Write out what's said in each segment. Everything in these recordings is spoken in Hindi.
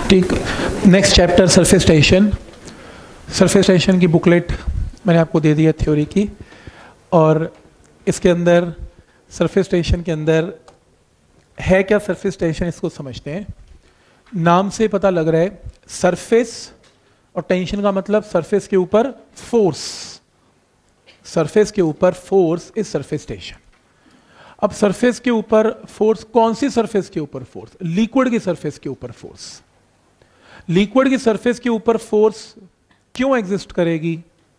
ठीक, next chapter surface tension. Surface tension की बुकलेट मैंने आपको दे दी है थ्योरी की, और इसके अंदर सरफेस टेंशन के अंदर है क्या सरफेस टेंशन, इसको समझते हैं। नाम से पता लग रहा है सरफेस, और टेंशन का मतलब सरफेस के ऊपर फोर्स, सरफेस के ऊपर फोर्स इज सरफेस टेंशन। अब सरफेस के ऊपर फोर्स, कौन सी सरफेस के ऊपर फोर्स? लिक्विड की सरफेस के ऊपर फोर्स। लिक्विड की सरफेस के ऊपर फोर्स क्यों एग्जिस्ट करेगी,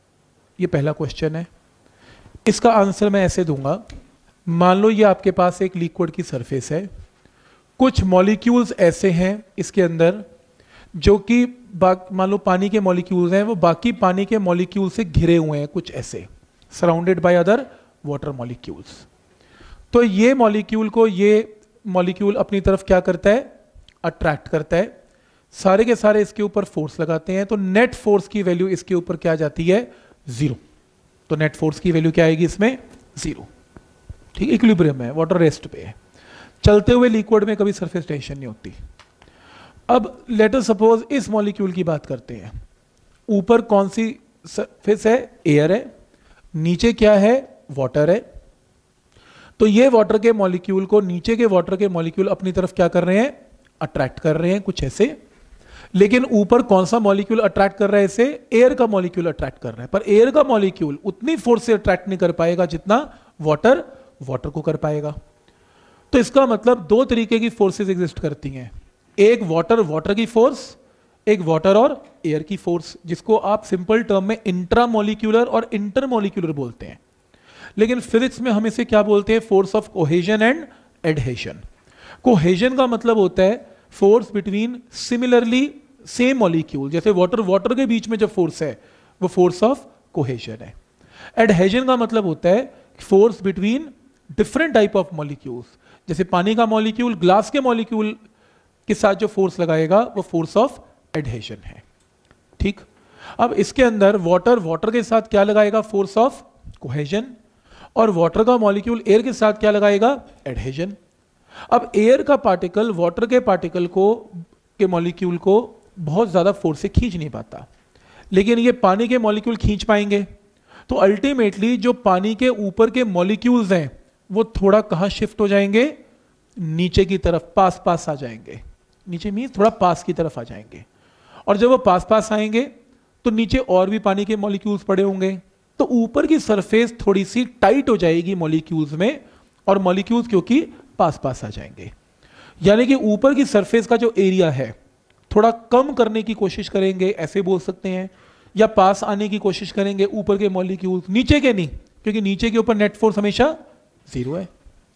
ये पहला क्वेश्चन है। इसका आंसर मैं ऐसे दूंगा, मान लो ये आपके पास एक लिक्विड की सरफेस है, कुछ मॉलिक्यूल्स ऐसे हैं इसके अंदर जो कि मान लो पानी के मॉलिक्यूल्स हैं, वो बाकी पानी के मॉलिक्यूल से घिरे हुए हैं, कुछ ऐसे surrounded by other water molecules. तो ये मॉलिक्यूल को ये मॉलिक्यूल अपनी तरफ क्या करता है? अट्रैक्ट करता है। सारे के सारे इसके ऊपर फोर्स लगाते हैं, तो नेट फोर्स की वैल्यू इसके ऊपर क्या आ जाती है? जीरो। तो नेट फोर्स की वैल्यू क्या आएगी इसमें? जीरो। ठीक, इक्विलिब्रियम है, वाटर रेस्ट पे है। चलते हुए लिक्विड में कभी सरफेस टेंशन नहीं होती। अब लेट अस सपोज इस मॉलिक्यूल की बात करते हैं। ऊपर कौन सी सरफेस है? एयर है। नीचे क्या है? वाटर है। तो ये वाटर के मॉलिक्यूल को नीचे के वाटर के मॉलिक्यूल अपनी तरफ क्या कर रहे हैं? अट्रैक्ट कर रहे हैं, कुछ ऐसे। लेकिन ऊपर कौन सा मॉलिक्यूल अट्रैक्ट कर रहा है इसे? एयर का मॉलिक्यूल अट्रैक्ट कर रहा है। पर एयर का मॉलिक्यूल उतनी फोर्स से अट्रैक्ट नहीं कर पाएगा जितना वाटर को कर पाएगा। तो इसका मतलब दो तरीके की फोर्सेस एग्जिस्ट करती हैं, एक वाटर की फोर्स, एक वाटर और एयर की फोर्स, जिसको आप सिंपल टर्म में इंट्रामोलिक्यूलर और इंटरमोलिक्यूलर बोलते हैं। लेकिन फिजिक्स में हम इसे क्या बोलते हैं? Force of cohesion and adhesion. Cohesion का मतलब होता है force between similarly same molecule, जैसे वाटर के बीच में जो फोर्स है वो फोर्स ऑफ कोहेजन है। एडहेशन का मतलब होता है force between different type of molecules, जैसे पानी का मॉलिक्यूल ग्लास के मॉलिक्यूल के साथ जो फोर्स लगाएगा वो फोर्स ऑफ एडहेशन है। ठीक, अब इसके अंदर वाटर के साथ क्या लगाएगा? Force of cohesion. और वाटर का मॉलिक्यूल एयर के साथ क्या लगाएगा? एडहेशन। अब एयर का पार्टिकल वाटर के पार्टिकल के मॉलिक्यूल को बहुत ज्यादा फोर्स से खींच नहीं पाता, लेकिन ये पानी के मॉलिक्यूल खींच पाएंगे। तो अल्टीमेटली जो पानी के ऊपर के मॉलिक्यूल्स हैं वो थोड़ा कहां शिफ्ट हो जाएंगे? नीचे की तरफ, पास आ जाएंगे। नीचे मीन्स थोड़ा पास की तरफ आ जाएंगे। और जब वो पास आएंगे तो नीचे और भी पानी के मॉलिक्यूल्स पड़े होंगे, तो ऊपर की सरफेस थोड़ी सी टाइट हो जाएगी मॉलिक्यूल्स में, और मॉलिक्यूल्स क्योंकि पास आ जाएंगे। यानी कि ऊपर की सरफेस का जो एरिया है थोड़ा कम करने की कोशिश करेंगे, ऐसे बोल सकते हैं, या पास आने की कोशिश करेंगे ऊपर के मॉलिक्यूल्स, नीचे के नहीं, क्योंकि नीचे के ऊपर नेट फोर्स हमेशा जीरो है।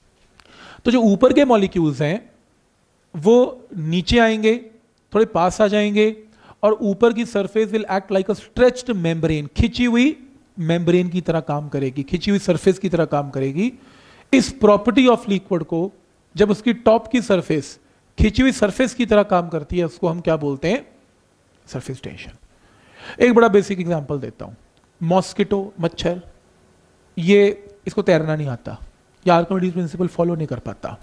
तो जो ऊपर के मॉलिक्यूल्स हैं वो नीचे आएंगे, थोड़े पास आ जाएंगे, और ऊपर की surface will act like a stretched membrane, खिंची हुई मेम्ब्रेन की तरह काम करेगी, खिंची हुई सरफेस की तरह काम करेगी। इस प्रॉपर्टी ऑफ लिक्विड को, जब उसकी टॉप की सरफेस खिंची हुई सरफेस की तरह काम करती है, उसको हम क्या बोलते हैं? Surface tension. एक बड़ा बेसिक एग्जांपल देता हूं। मॉस्किटो, मच्छर, ये इसको तैरना नहीं आता या आर्किमिडीज प्रिंसिपल फॉलो नहीं कर पाता,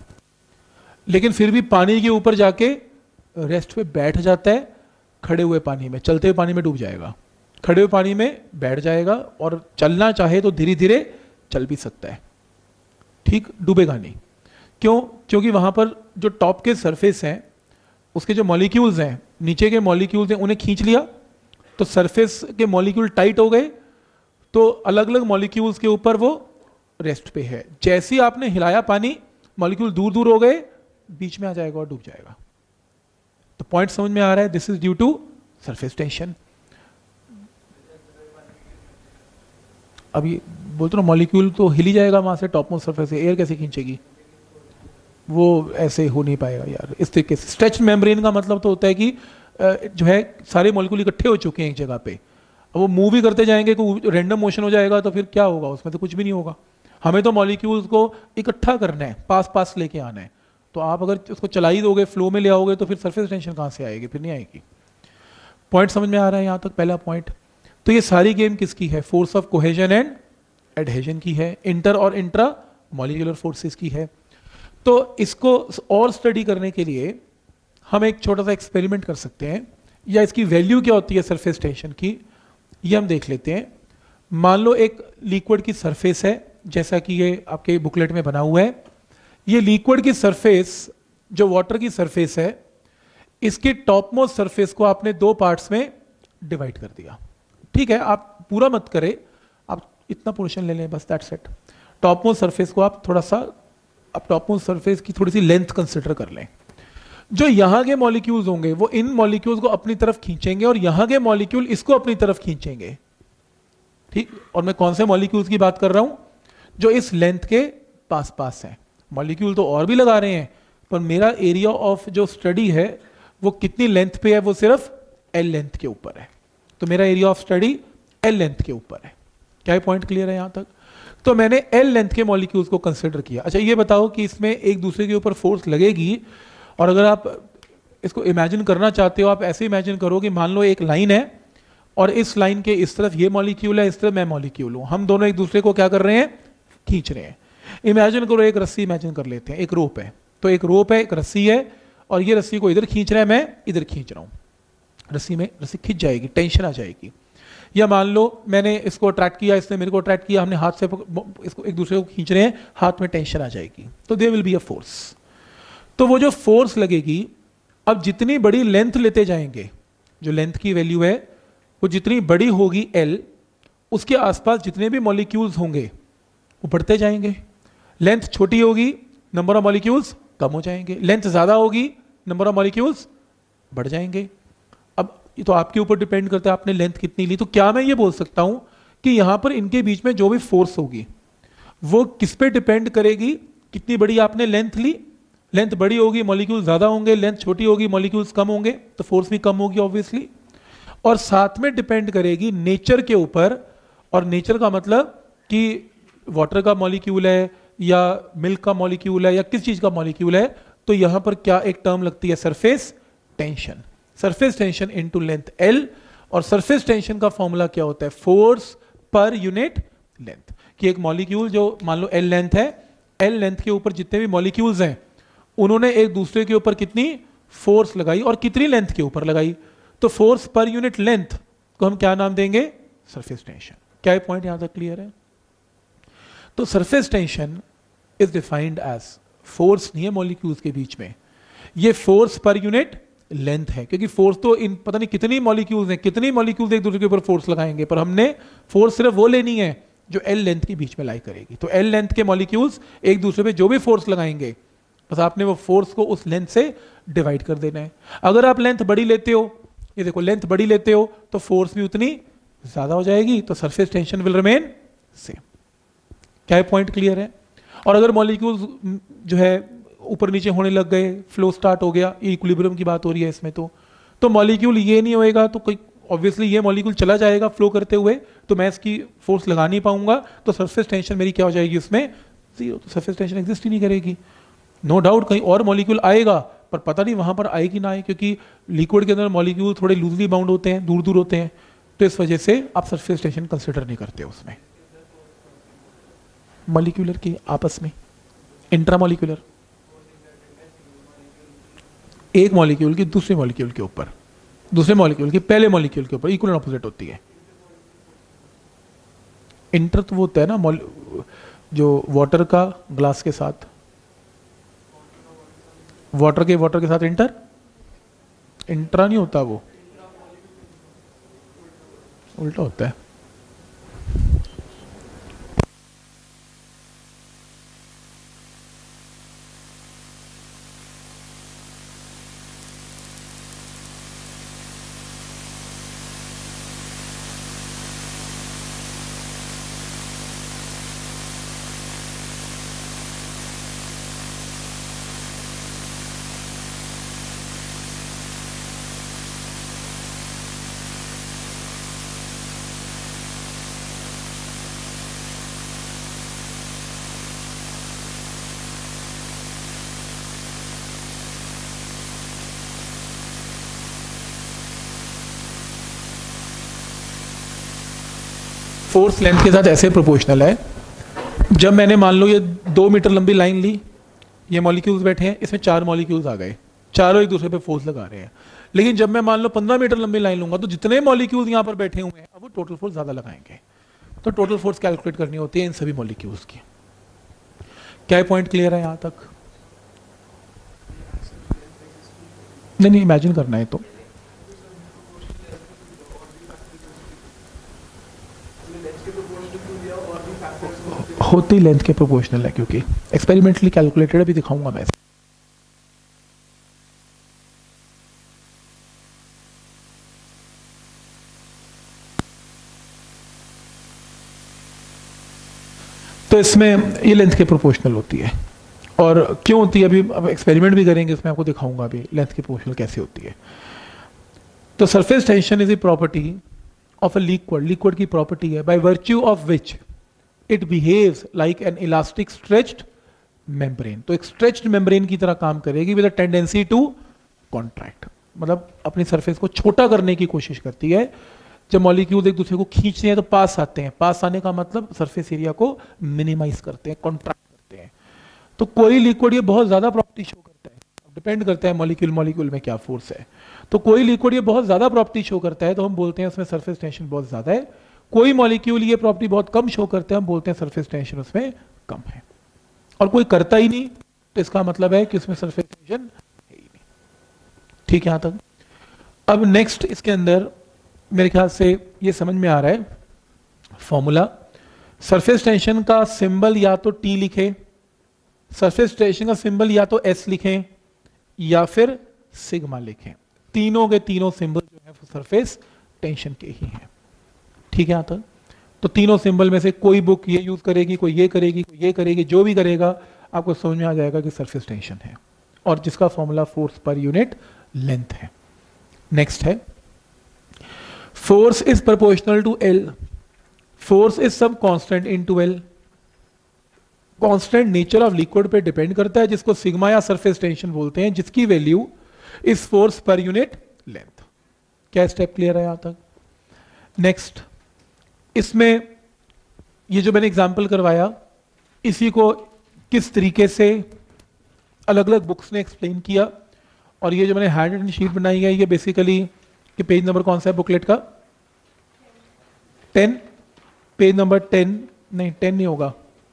लेकिन फिर भी पानी के ऊपर जाके रेस्ट पे बैठ जाता है। खड़े हुए पानी में, चलते हुए पानी में डूब जाएगा, खड़े हुए पानी में बैठ जाएगा, और चलना चाहे तो धीरे धीरे चल भी सकता है। ठीक, डूबेगा नहीं। क्यों? क्योंकि वहां पर जो टॉप के सरफेस हैं, उसके जो मॉलिक्यूल्स हैं, नीचे के मॉलिक्यूल्स हैं, उन्हें खींच लिया, तो सरफेस के मॉलिक्यूल टाइट हो गए, तो अलग अलग मॉलिक्यूल्स के ऊपर वो रेस्ट पे है। जैसे ही आपने हिलाया पानी, मॉलिक्यूल दूर दूर हो गए, बीच में आ जाएगा और डूब जाएगा। तो पॉइंट समझ में आ रहा है? This is due to surface tension. अब ये बोलते ना, मॉलिक्यूल तो हिल ही जाएगा वहां से, टॉप मोस्ट सरफेस से, एयर कैसे खींचेगी? वो ऐसे हो नहीं पाएगा यार। इस तरीके से स्ट्रेच्ड मेम्ब्रेन का मतलब तो होता है कि जो है सारे मॉलिक्यूल इकट्ठे हो चुके हैं एक जगह पे, अब वो मूव भी करते जाएंगे, कोई रैंडम मोशन हो जाएगा तो फिर क्या होगा? उसमें तो कुछ भी नहीं होगा। हमें तो मॉलिक्यूल्स को इकट्ठा करना है, पास लेके आना है। तो आप अगर उसको चला ही दोगे, फ्लो में ले आओगे, तो फिर सरफेस टेंशन कहां से आएगी? फिर नहीं आएगी। पॉइंट समझ में आ रहा है यहां तक? पहला पॉइंट। तो ये सारी गेम किसकी है? Force of cohesion and adhesion की है, इंटर और इंट्रा मॉलिक्यूलर फोर्सेस की है। तो इसको और स्टडी करने के लिए हम एक छोटा सा एक्सपेरिमेंट कर सकते हैं, या इसकी वैल्यू क्या होती है सरफेस टेंशन की, ये हम देख लेते हैं। मान लो एक लिक्विड की सरफेस है, जैसा कि ये आपके बुकलेट में बना हुआ है। ये लिक्विड की सरफेस जो वाटर की सरफेस है, इसके टॉप मोस्ट सरफेस को आपने दो पार्ट्स में डिवाइड कर दिया। ठीक है, आप पूरा मत करें, आप इतना पोर्शन ले लें बस, that's it. Top most surface को आप थोड़ा सा, आप टॉप मोस्ट सरफेस की थोड़ी सी लेंथ कंसिडर कर लें। जो यहां के मॉलिक्यूल्स होंगे वो इन मॉलिक्यूल्स को अपनी तरफ खींचेंगे और यहां के मॉलिक्यूल इसको अपनी तरफ खींचेंगे। ठीक, और मैं कौन से मॉलिक्यूल्स की बात कर रहा हूं? जो इस लेंथ के पास पास हैं। मॉलिक्यूल तो और भी लगा रहे हैं, पर मेरा एरिया ऑफ जो स्टडी है वो कितनी लेंथ पे है? वो सिर्फ एल लेंथ के ऊपर है। तो मेरा area of study L length के ऊपर है। क्या ये पॉइंट क्लियर है यहां तक? तो मैंने एल लेंथ के मॉलिक्यूल्स को कंसिडर किया। अच्छा, ये बताओ कि इसमें एक दूसरे के ऊपर फोर्स लगेगी, और अगर आप इसको इमेजिन करना चाहते हो, आप ऐसे इमेजिन करो कि मान लो एक लाइन है और इस लाइन के इस तरफ ये मॉलिक्यूल है, इस तरफ मैं मॉलिक्यूल हूं, हम दोनों एक दूसरे को क्या कर रहे हैं? खींच रहे हैं। इमेजिन करो एक रस्सी इमेजिन कर लेते हैं, एक रोप है। तो एक रोप है, एक रस्सी है, और ये रस्सी को इधर खींच रहा है, मैं इधर खींच रहा हूं। रस्सी खिंच जाएगी, टेंशन आ जाएगी। या मान लो मैंने इसको अट्रैक्ट किया, इसने मेरे को अट्रैक्ट किया, हमने हाथ से इसको एक दूसरे को खींच रहे हैं, हाथ में टेंशन आ जाएगी। तो there will be a force. तो वो जो फोर्स लगेगी, अब जितनी बड़ी लेंथ लेते जाएंगे, जो लेंथ की वैल्यू है वो जितनी बड़ी होगी एल, उसके आसपास जितने भी मॉलिक्यूल्स होंगे वो बढ़ते जाएंगे। लेंथ छोटी होगी, नंबर ऑफ मॉलिक्यूल्स कम हो जाएंगे। लेंथ ज्यादा होगी, नंबर ऑफ मॉलिक्यूल्स बढ़ जाएंगे। अब ये तो आपके ऊपर डिपेंड करता है आपने लेंथ कितनी ली। तो क्या मैं ये बोल सकता हूं कि यहां पर इनके बीच में जो भी फोर्स होगी वो किस पे डिपेंड करेगी? कितनी बड़ी आपने लेंथ ली। लेंथ बड़ी होगी, मॉलिक्यूल ज्यादा होंगे। लेंथ छोटी होगी, मॉलिक्यूल्स कम होंगे, तो फोर्स भी कम होगी ऑब्वियसली। और साथ में डिपेंड करेगी नेचर के ऊपर। और नेचर का मतलब कि वाटर का मॉलिक्यूल है या मिल्क का मॉलिक्यूल है या किस चीज का मॉलिक्यूल है। तो यहां पर क्या एक टर्म लगती है? Surface tension. Surface tension into length L. और सरफेस टेंशन का फॉर्मूला क्या होता है? फोर्स पर यूनिट लेंथ। कि एक मॉलिक्यूल जो मान लो एल लेंथ है, एल लेंथ के ऊपर जितने भी मॉलिक्यूल्स हैं उन्होंने एक दूसरे के ऊपर कितनी फोर्स लगाई और कितनी लेंथ के ऊपर लगाई। तो फोर्स पर यूनिट लेंथ को हम क्या नाम देंगे? Surface tension. क्या ये पॉइंट यहां तक क्लियर है? तो surface tension is defined as force नहीं है मॉलिक्यूल्स के बीच में, ये फोर्स पर यूनिट लेंथ है। क्योंकि फोर्स तो इन पता नहीं कितनी मॉलिक्यूल्स हैं, कितनी मॉलिक्यूल्स एक दूसरे के ऊपर फोर्स लगाएंगे, पर हमने फोर्स सिर्फ वो लेनी है जो एल लेंथ के बीच में लाई करेगी। तो एल लेंथ के मॉलिक्यूल्स एक दूसरे पे जो भी फोर्स लगाएंगे, बस आपने वो फोर्स को उस लेंथ से डिवाइड कर देना है। अगर आप लेंथ बड़ी लेते हो, ये देखो लेंथ बड़ी लेते हो तो फोर्स भी उतनी ज्यादा हो जाएगी। तो surface tension will remain same. क्या पॉइंट क्लियर है? और अगर मॉलिक्यूल्स जो है ऊपर नीचे होने लग गए, फ्लो स्टार्ट हो गया, इक्विलिब्रियम की बात हो रही है इसमें, तो मॉलिक्यूल ये नहीं होएगा, तो कोई ऑब्वियसली ये मॉलिक्यूल चला जाएगा फ्लो करते हुए, तो मैं इसकी फोर्स लगा नहीं पाऊंगा। तो सरफेस टेंशन मेरी क्या हो जाएगी उसमें? जीरो। तो सरफेस टेंशन एग्जिस्ट ही नहीं करेगी। नो डाउट कहीं और मॉलिक्यूल आएगा, पर पता नहीं वहां पर आए कि ना आए, क्योंकि लिक्विड के अंदर मॉलिक्यूल थोड़े लूजली बाउंड होते हैं, दूर दूर होते हैं। तो इस वजह से आप सरफेस टेंशन कंसिडर नहीं करते उसमें। मॉलिक्यूलर की आपस में, इंट्रामॉलिक्यूलर, एक मॉलिक्यूल की दूसरे मॉलिक्यूल के ऊपर, दूसरे मॉलिक्यूल की पहले मॉलिक्यूल के ऊपर इक्वल एंड ऑपोजिट होती है। इंटर तो वो होता है ना, जो वाटर का ग्लास के साथ, वाटर के साथ इंटर, इंट्रा नहीं होता, वो उल्टा होता है। फोर्स लेंथ के साथ ऐसे प्रोपोर्शनल है। जब मैंने मान लो ये 2 मीटर लंबी लाइन ली, ये मॉलिक्यूल्स बैठे हैं, इसमें 4 मॉलिक्यूल्स आ गए, चारों एक दूसरे पे फोर्स लगा रहे हैं। लेकिन जब मैं मान लो 15 मीटर लंबी लाइन लूंगा तो जितने मॉलिक्यूल्स यहाँ पर बैठे हुए हैं अब वो टोटल फोर्स ज्यादा लगाएंगे, तो टोटल फोर्स कैलकुलेट करनी होती है इन सभी मॉलिक्यूल्स की। क्या पॉइंट क्लियर है यहाँ तक? नहीं, इमेजिन करना है तो होती लेंथ के प्रोपोर्शनल है, क्योंकि एक्सपेरिमेंटली कैलकुलेटेड अभी दिखाऊंगा मैं। तो इसमें ये लेंथ के प्रोपोर्शनल होती है। और क्यों होती है अभी अब एक्सपेरिमेंट भी करेंगे, इसमें आपको दिखाऊंगा अभी लेंथ के प्रोपोर्शनल कैसे होती है। तो surface tension is a property of a liquid, liquid की प्रॉपर्टी है by virtue of which it behaves like an elastic stretched membrane. तो एक स्ट्रेच्ड मेम्ब्रेन की तरह काम करेगी with a tendency to contract, मतलब अपनी सरफेस को छोटा करने की कोशिश करती है। जब मॉलिक्यूल एक दूसरे को खींचते हैं तो पास आते हैं, पास आने का मतलब सरफेस एरिया को मिनिमाइज करते हैं, कॉन्ट्रैक्ट करते हैं। तो कोई लिक्विड ये बहुत ज्यादा प्रॉपर्टी शो करता है, डिपेंड करता है मॉलिक्यूल मॉलिक्यूल में क्या फोर्स है। तो कोई लिक्विड ये बहुत ज्यादा प्रॉपर्टी शो करता है तो हम बोलते हैं उसमें सरफेस टेंशन बहुत ज्यादा है। कोई मॉलिक्यूल ये प्रॉपर्टी बहुत कम शो करते हैं, हम बोलते हैं सरफेस टेंशन उसमें कम है। और कोई करता ही नहीं तो इसका मतलब है कि उसमें सरफेस टेंशन है ही नहीं। ठीक है यहां तक? अब नेक्स्ट इसके अंदर मेरे ख्याल से ये समझ में आ रहा है फॉर्मूला। सरफेस टेंशन का सिंबल या तो टी लिखें, सरफेस टेंशन का सिंबल या तो एस लिखें या फिर सिग्मा लिखें। तीनों के तीनों सिंबल जो है सरफेस टेंशन के ही हैं। ठीक है यहां तक? तो तीनों सिंबल में से कोई बुक ये यूज करेगी, कोई ये करेगी, कोई ये करेगी, जो भी करेगा आपको समझ में आ जाएगा कि सरफेस टेंशन है, और जिसका फॉर्मूला फोर्स पर यूनिट लेंथ है। नेक्स्ट है force is proportional to L, force is सब constant into L. Constant nature of liquid पे डिपेंड करता है, जिसको सिग्मा या सरफेस टेंशन बोलते हैं, जिसकी वैल्यू इज फोर्स पर यूनिट लेंथ। क्या स्टेप क्लियर है यहां तक? नेक्स्ट, इसमें ये जो मैंने एग्जांपल करवाया इसी को किस तरीके से अलग अलग बुक्स ने एक्सप्लेन किया, और ये जो मैंने हैंड रिटन शीट बनाई है ये बेसिकली कि पेज नंबर कौन सा है बुकलेट का? 10, पेज नंबर 10 नहीं 10 नहीं होगा,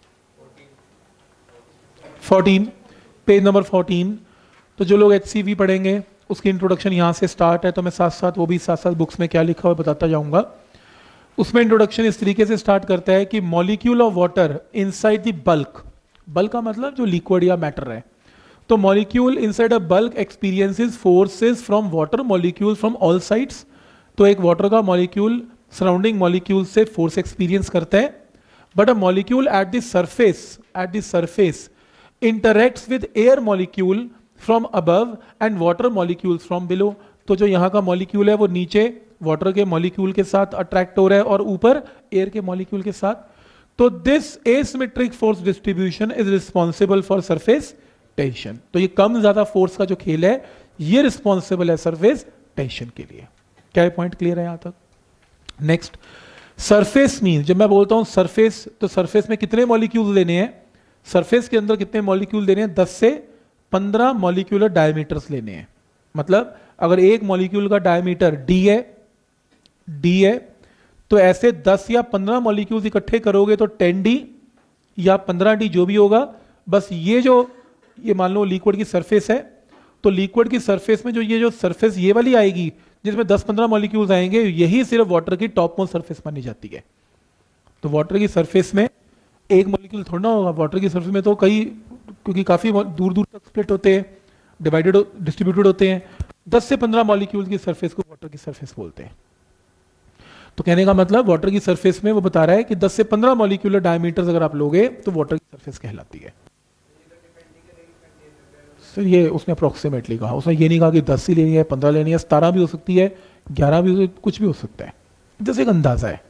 14, पेज नंबर 14। तो जो लोग HCV पढ़ेंगे उसकी इंट्रोडक्शन यहाँ से स्टार्ट है, तो मैं साथ साथ वो भी साथ साथ बुक्स में क्या लिखा हुआ बताता जाऊंगा। उसमें इंट्रोडक्शन इस तरीके से स्टार्ट करता है कि molecule of water inside the bulk, bulk का मतलब जो लिक्विड या मैटर है, तो molecule inside a bulk experiences forces from water molecule from all sides. तो एक वाटर का मॉलिक्यूल सराउंडिंग मॉलिक्यूल से फोर्स एक्सपीरियंस करता है, but a molecule at the surface interacts with air molecule from above and water molecules from below. तो जो यहाँ का मॉलिक्यूल है वो नीचे वाटर के मॉलिक्यूल के साथ अट्रैक्ट हो रहा है और ऊपर एयर के मॉलिक्यूल के साथ। तो this asymmetric force distribution is responsible for surface tension. तो ये कम ज्यादा फोर्स का जो खेल है ये रिस्पॉन्सिबल है सरफेस टेंशन के लिए। क्या पॉइंट क्लियर है यहां तक? नेक्स्ट, सरफेस मीन, जब मैं बोलता हूं सरफेस तो सरफेस में कितने मॉलिक्यूल लेने हैं, सरफेस के अंदर कितने मॉलिक्यूल लेने हैं? 10 से 15 मॉलिक्यूलर डायमीटर्स लेने हैं। मतलब अगर एक मॉलिक्यूल का डायमीटर डी है तो ऐसे 10 या 15 मॉलिक्यूल्स इकट्ठे करोगे तो 10D या 15D जो भी होगा। बस ये मान लो लिक्विड की सरफेस है, तो लिक्विड की सरफेस में जो सरफेस ये वाली आएगी जिसमें 10-15 मॉलिक्यूल्स आएंगे, यही सिर्फ वाटर की टॉप मोस्ट सरफेस मानी जाती है। तो वाटर की सरफेस में एक मॉलिक्यूल थोड़ा ना होगा, वाटर की सरफेस में तो कई, क्योंकि काफी दूर दूर तक स्प्लिट होते हैं, डिवाइडेड डिस्ट्रीब्यूटेड होते हैं, 10 से 15 मॉलिक्यूल की सरफेस को वाटर की सरफेस बोलते हैं। तो कहने का मतलब वाटर की सरफेस में वो बता रहा है कि 10 से 15 मॉलिक्यूलर डायमीटर्स अगर आप लोगे तो वाटर की सरफेस कहलाती है। सर ये उसने अप्रोक्सीमेटली कहा, उसने ये नहीं कहा कि 10 ही लेनी है, 15 लेनी है, 17 भी हो सकती है, 11 भी हो सकती है, कुछ भी हो सकता है, जैसे एक अंदाजा है।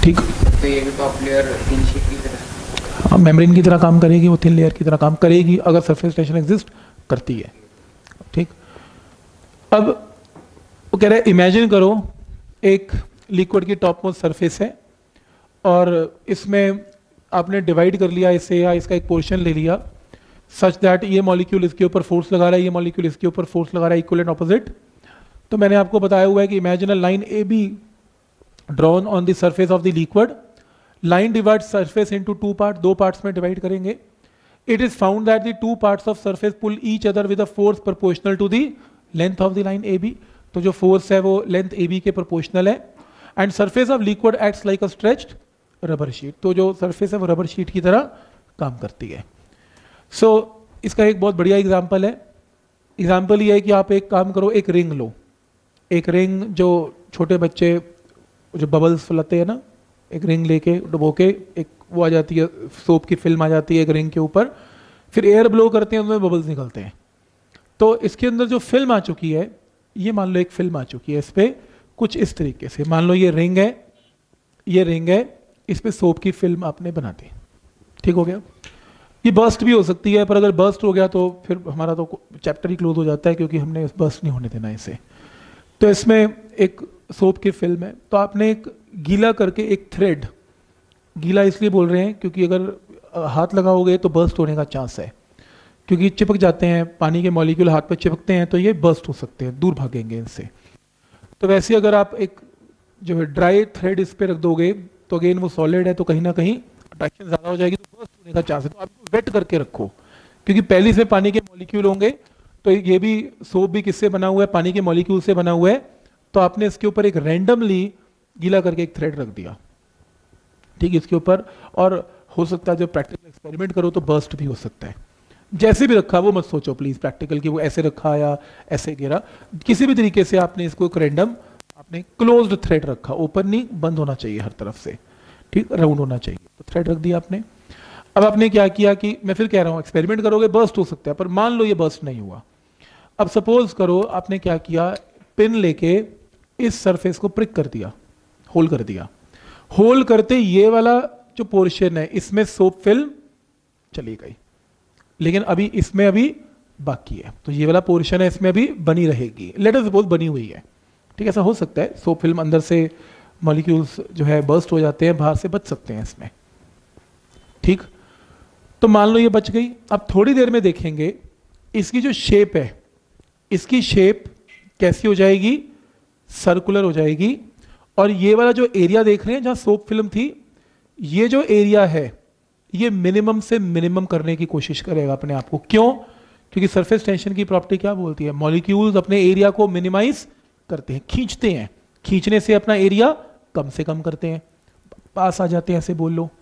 ठीक। तो ये भी टॉप लेयर थिन शीट की तरह मेम्ब्रेन की तरह काम करेगी, वो थिन लेयर की तरह काम करेगी अगर सरफेस टेंशन एग्जिस्ट करती है। ठीक। अब वो कह रहे हैं इमेजिन करो एक लिक्विड की टॉप मोस्ट सरफेस है और इसमें आपने डिवाइड कर लिया इसे, या इसका एक पोर्शन ले लिया सच दैट ये मॉलिक्यूल इसके ऊपर फोर्स लगा रहा है, ये मॉलिक्यूल इसके ऊपर फोर्स लगा रहा है, इक्वल एंड ऑपोजिट। तो मैंने आपको बताया हुआ है कि imagine a line A B drawn on the surface of the liquid. Line divide surface into two part, दो पार्ट्स में डिवाइड करेंगे। It is found that the two parts of surface pull each other with a force proportional to the length of the line A B. तो जो फोर्स है वो लेंथ ए बी के प्रोपोर्शनल है। And surface of liquid acts like a stretched rubber sheet. तो जो सरफेस है वो रबर शीट की तरह काम करती है। सो इसका एक बहुत बढ़िया एग्जाम्पल है। एग्जाम्पल ये है कि आप एक काम करो, एक रिंग लो। एक रिंग जो छोटे बच्चे जो बबल्स फुलाते हैं ना, एक रिंग लेके डुबो के एक वो आ जाती है, सोप की फिल्म आ जाती है एक रिंग के ऊपर, फिर एयर ब्लो करते हैं, उसमें बबल्स निकलते हैं। तो इसके अंदर जो फिल्म आ चुकी है, ये मान लो एक फिल्म आ चुकी है इस पर कुछ इस तरीके से। मान लो ये रिंग है, ये रिंग है, इस पर सोप की फिल्म आपने बना दी। ठीक हो गया। ये बर्स्ट भी हो सकती है, पर अगर बर्स्ट हो गया तो फिर हमारा तो चैप्टर ही क्लोज हो जाता है, क्योंकि हमने बर्स्ट नहीं होने देना इसे। तो इसमें एक सोप की फिल्म है, तो आपने एक गीला करके एक थ्रेड, गीला इसलिए बोल रहे हैं क्योंकि अगर हाथ लगाओगे तो बर्स्ट होने का चांस है, क्योंकि चिपक जाते हैं, पानी के मॉलिक्यूल हाथ पे चिपकते हैं तो ये बर्स्ट हो सकते हैं, दूर भागेंगे इनसे। तो वैसे अगर आप एक जो है ड्राई थ्रेड इस पे रख दोगे तो अगेन वो सॉलिड है, तो कहीं ना कहीं अट्रैक्शन ज़्यादा हो जाएगी, तो बर्स्ट होने का चांस है। तो आप वेट करके रखो, क्योंकि पहले से पानी के मॉलिक्यूल होंगे। तो ये भी सोप भी किससे बना हुआ है, पानी के मॉलिक्यूल से बना हुआ है। तो आपने इसके ऊपर एक रैंडमली गीला करके एक थ्रेड रख दिया, ठीक है, इसके ऊपर। और हो सकता है जब प्रैक्टिकल एक्सपेरिमेंट करो तो बर्स्ट भी हो सकता है। जैसे भी रखा वो मत सोचो प्लीज प्रैक्टिकल की वो ऐसे रखा या ऐसे गिरा, किसी भी तरीके से आपने इसको एक रैंडम आपने क्लोज्ड थ्रेड रखा, ओपन नहीं, बंद होना चाहिए हर तरफ से, ठीक, राउंड होना चाहिए। तो थ्रेड रख दिया आपने। अब आपने क्या किया कि मैं फिर कह रहा हूं एक्सपेरिमेंट करोगे बर्स्ट हो सकता है, पर मान लो ये बर्स्ट नहीं हुआ। अब सपोज करो आपने क्या किया, पिन लेके इस सरफेस को प्रिक कर दिया, होल कर दिया। होल करते ये वाला जो पोर्शन है इसमें सोप फिल्म चली गई, लेकिन अभी इसमें अभी बाकी है, तो ये वाला पोर्शन है इसमें अभी बनी रहेगी। लेट अस सपोज बनी हुई है, ठीक, ऐसा हो सकता है सोप फिल्म अंदर से मॉलिक्यूल्स जो है बर्स्ट हो जाते हैं, बाहर से बच सकते हैं इसमें, ठीक। तो मान लो ये बच गई। अब थोड़ी देर में देखेंगे इसकी जो शेप है, इसकी शेप कैसी हो जाएगी, सर्कुलर हो जाएगी। और ये वाला जो एरिया देख रहे हैं जहां सोप फिल्म थी, ये जो एरिया है ये मिनिमम से मिनिमम करने की कोशिश करेगा अपने आप को। क्यों? क्योंकि सरफेस टेंशन की प्रॉपर्टी क्या बोलती है, मॉलिक्यूल्स अपने एरिया को मिनिमाइज करते हैं, खींचते हैं, खींचने से अपना एरिया कम से कम करते हैं, पास आ जाते हैं, ऐसे बोल लो।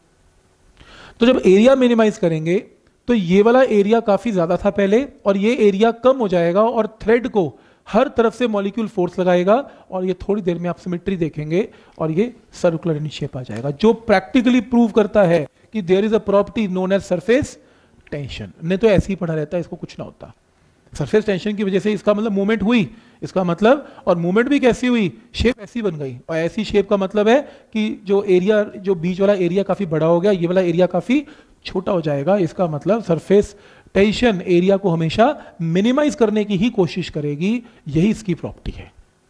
तो जब एरिया मिनिमाइज करेंगे तो ये वाला एरिया काफी ज्यादा था पहले, और ये एरिया कम हो जाएगा, और थ्रेड को हर तरफ से मॉलिक्यूल फोर्स लगाएगा, और ये थोड़ी देर में आप सिमेट्री देखेंगे और ये सर्कुलर इन शेप आ जाएगा, जो प्रैक्टिकली प्रूव करता है कि there is a property known as surface tension. नहीं तो ऐसे ही पड़ा रहता है, इसको कुछ ना होता। सरफेस टेंशन की वजह से इसका मतलब मूवमेंट हुई, इसका मतलब, और मूवमेंट भी कैसी हुई, शेप ऐसी बन गई। और ऐसी शेप का मतलब है कि जो एरिया, जो बीच वाला एरिया काफी बड़ा हो गया, ये वाला एरिया काफी छोटा हो जाएगा। इसका मतलब सरफेस टेंशन एरिया को हमेशा मिनिमाइज करने की ही कोशिश करेगी, यही इसकी प्रॉपर्टी है।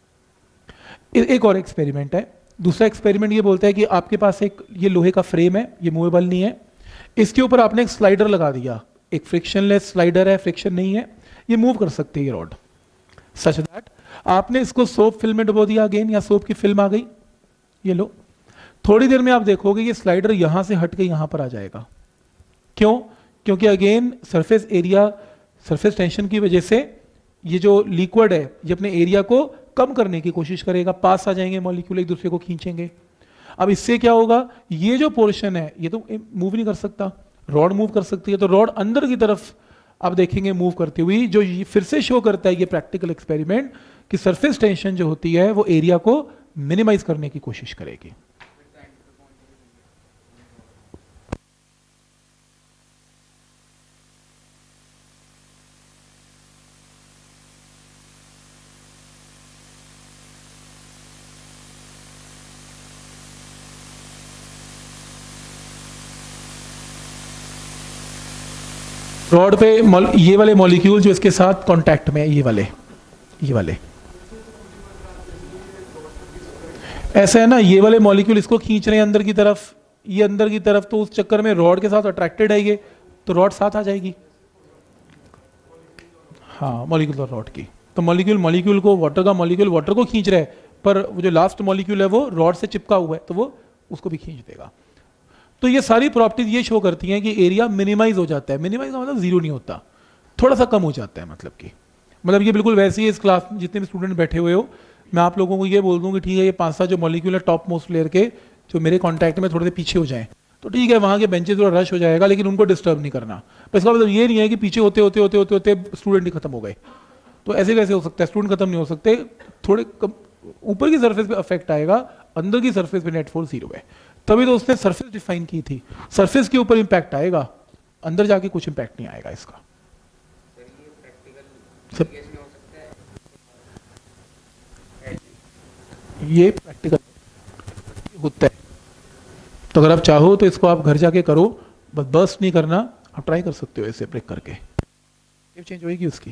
एक और एक्सपेरिमेंट है। दूसरा एक्सपेरिमेंट ये बोलता है कि आपके पास एक ये लोहे का फ्रेम है, ये मूवेबल नहीं है, इसके ऊपर आपने एक स्लाइडर लगा दिया, एक फ्रिक्शनलेस स्लाइडर है, फ्रिक्शन नहीं है, ये मूव कर सकती है ये रॉड, सच दैट आपने इसको सोप फिल्म में डुबो दिया अगेन, या सोप की फिल्म आ गई, ये लो। थोड़ी देर में आप देखोगे ये स्लाइडर यहां से हट के यहां पर आ जाएगा। क्यों? क्योंकि again surface area, surface tension की वजह से ये जो लिक्विड है ये अपने एरिया को कम करने की कोशिश करेगा, पास आ जाएंगे मॉलिक्यूल, एक दूसरे को खींचेंगे। अब इससे क्या होगा, ये जो पोर्शन है ये तो मूव नहीं कर सकता, रॉड मूव कर सकती है, तो रॉड अंदर की तरफ आप देखेंगे मूव करती हुई, जो फिर से शो करता है ये प्रैक्टिकल एक्सपेरिमेंट कि सरफेस टेंशन जो होती है वो एरिया को मिनिमाइज करने की कोशिश करेगी। रॉड पे ये वाले मॉलिक्यूल जो इसके साथ कांटेक्ट में है, ये वाले ऐसा है ना, ये वाले मॉलिक्यूल इसको खींच रहे हैं अंदर की तरफ, ये अंदर की तरफ, तो उस चक्कर में रॉड के साथ अट्रैक्टेड है ये, तो रॉड साथ आ जाएगी। हाँ, मॉलिक्यूल और रॉड की, तो मॉलिक्यूल को, वाटर का मॉलिक्यूल वाटर को खींच रहा है, पर वो जो लास्ट मॉलिक्यूल है वो रॉड से चिपका हुआ है, तो वो उसको भी खींच देगा। तो ये सारी प्रॉपर्टीज ये शो करती हैं कि एरिया मिनिमाइज हो जाता है। मिनिमाइज का मतलब जीरो नहीं होता, थोड़ा सा कम हो जाता है, मतलब ये बिल्कुल वैसे ही इस क्लास में जितने भी स्टूडेंट बैठे हुए हो, मैं आप लोगों को ये बोल दूं कि ठीक है ये 5-7 जो मॉलिक्यूल है टॉप मोस्ट लेयर के, जो मेरे कॉन्टैक्ट में थोड़े से पीछे हो जाएं, तो ठीक है वहाँ के बेंचेस थोड़ा रश हो जाएगा, लेकिन उनको डिस्टर्ब नहीं करना। पर इसका मतलब ये नहीं है कि पीछे होते होते होते होते होते स्टूडेंट ही खत्म हो गए, तो ऐसे कैसे हो सकता है, स्टूडेंट खत्म नहीं हो सकते, थोड़े ऊपर की सरफेस पे अफेक्ट आएगा, अंदर की सरफेस पे नेट फोर्स 0 है, तभी तो उसने सरफेस डिफाइन की थी। सरफेस के ऊपर इंपैक्ट आएगा, अंदर जाके कुछ इंपैक्ट नहीं आएगा इसका। ये प्रैक्टिकल होता है, तो अगर आप चाहो तो इसको आप घर जाके करो, बस बर्स्ट नहीं करना, आप ट्राई कर सकते हो ऐसे ब्रेक करके, चेंज होगी उसकी।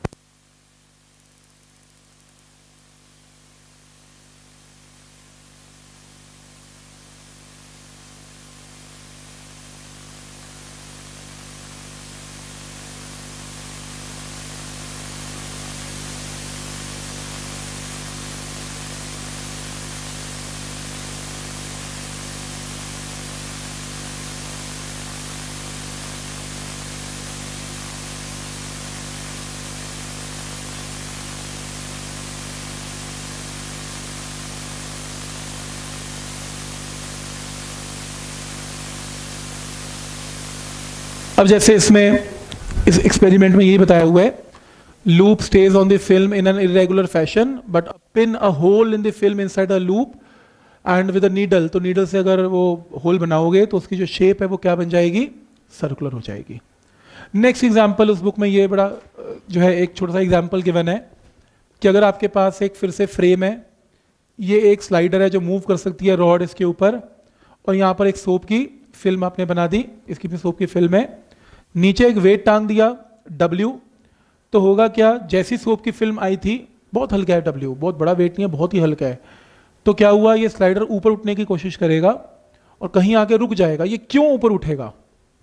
अब जैसे इसमें इस एक्सपेरिमेंट में यही बताया हुआ है, loop stays on the film in an irregular fashion but pin a hole in the film inside a loop and with a needle, तो नीडल से अगर वो होल बनाओगे तो उसकी जो शेप है वो क्या बन जाएगी, सर्कुलर हो जाएगी। नेक्स्ट एग्जांपल उस बुक में ये बड़ा जो है एक छोटा सा एग्जांपल गिवन है कि अगर आपके पास एक फिर से फ्रेम है, ये एक स्लाइडर है जो मूव कर सकती है रॉड इसके ऊपर, और यहाँ पर एक सोप की फिल्म आपने बना दी, इसकी भी सोप की फिल्म है, नीचे एक वेट टांग दिया W, तो होगा क्या, जैसी सोप की फिल्म आई थी, बहुत हल्का है W, बहुत बड़ा वेट नहीं है, बहुत ही हल्का है, तो क्या हुआ, ये स्लाइडर ऊपर उठने की कोशिश करेगा और कहीं आके रुक जाएगा। ये क्यों ऊपर उठेगा,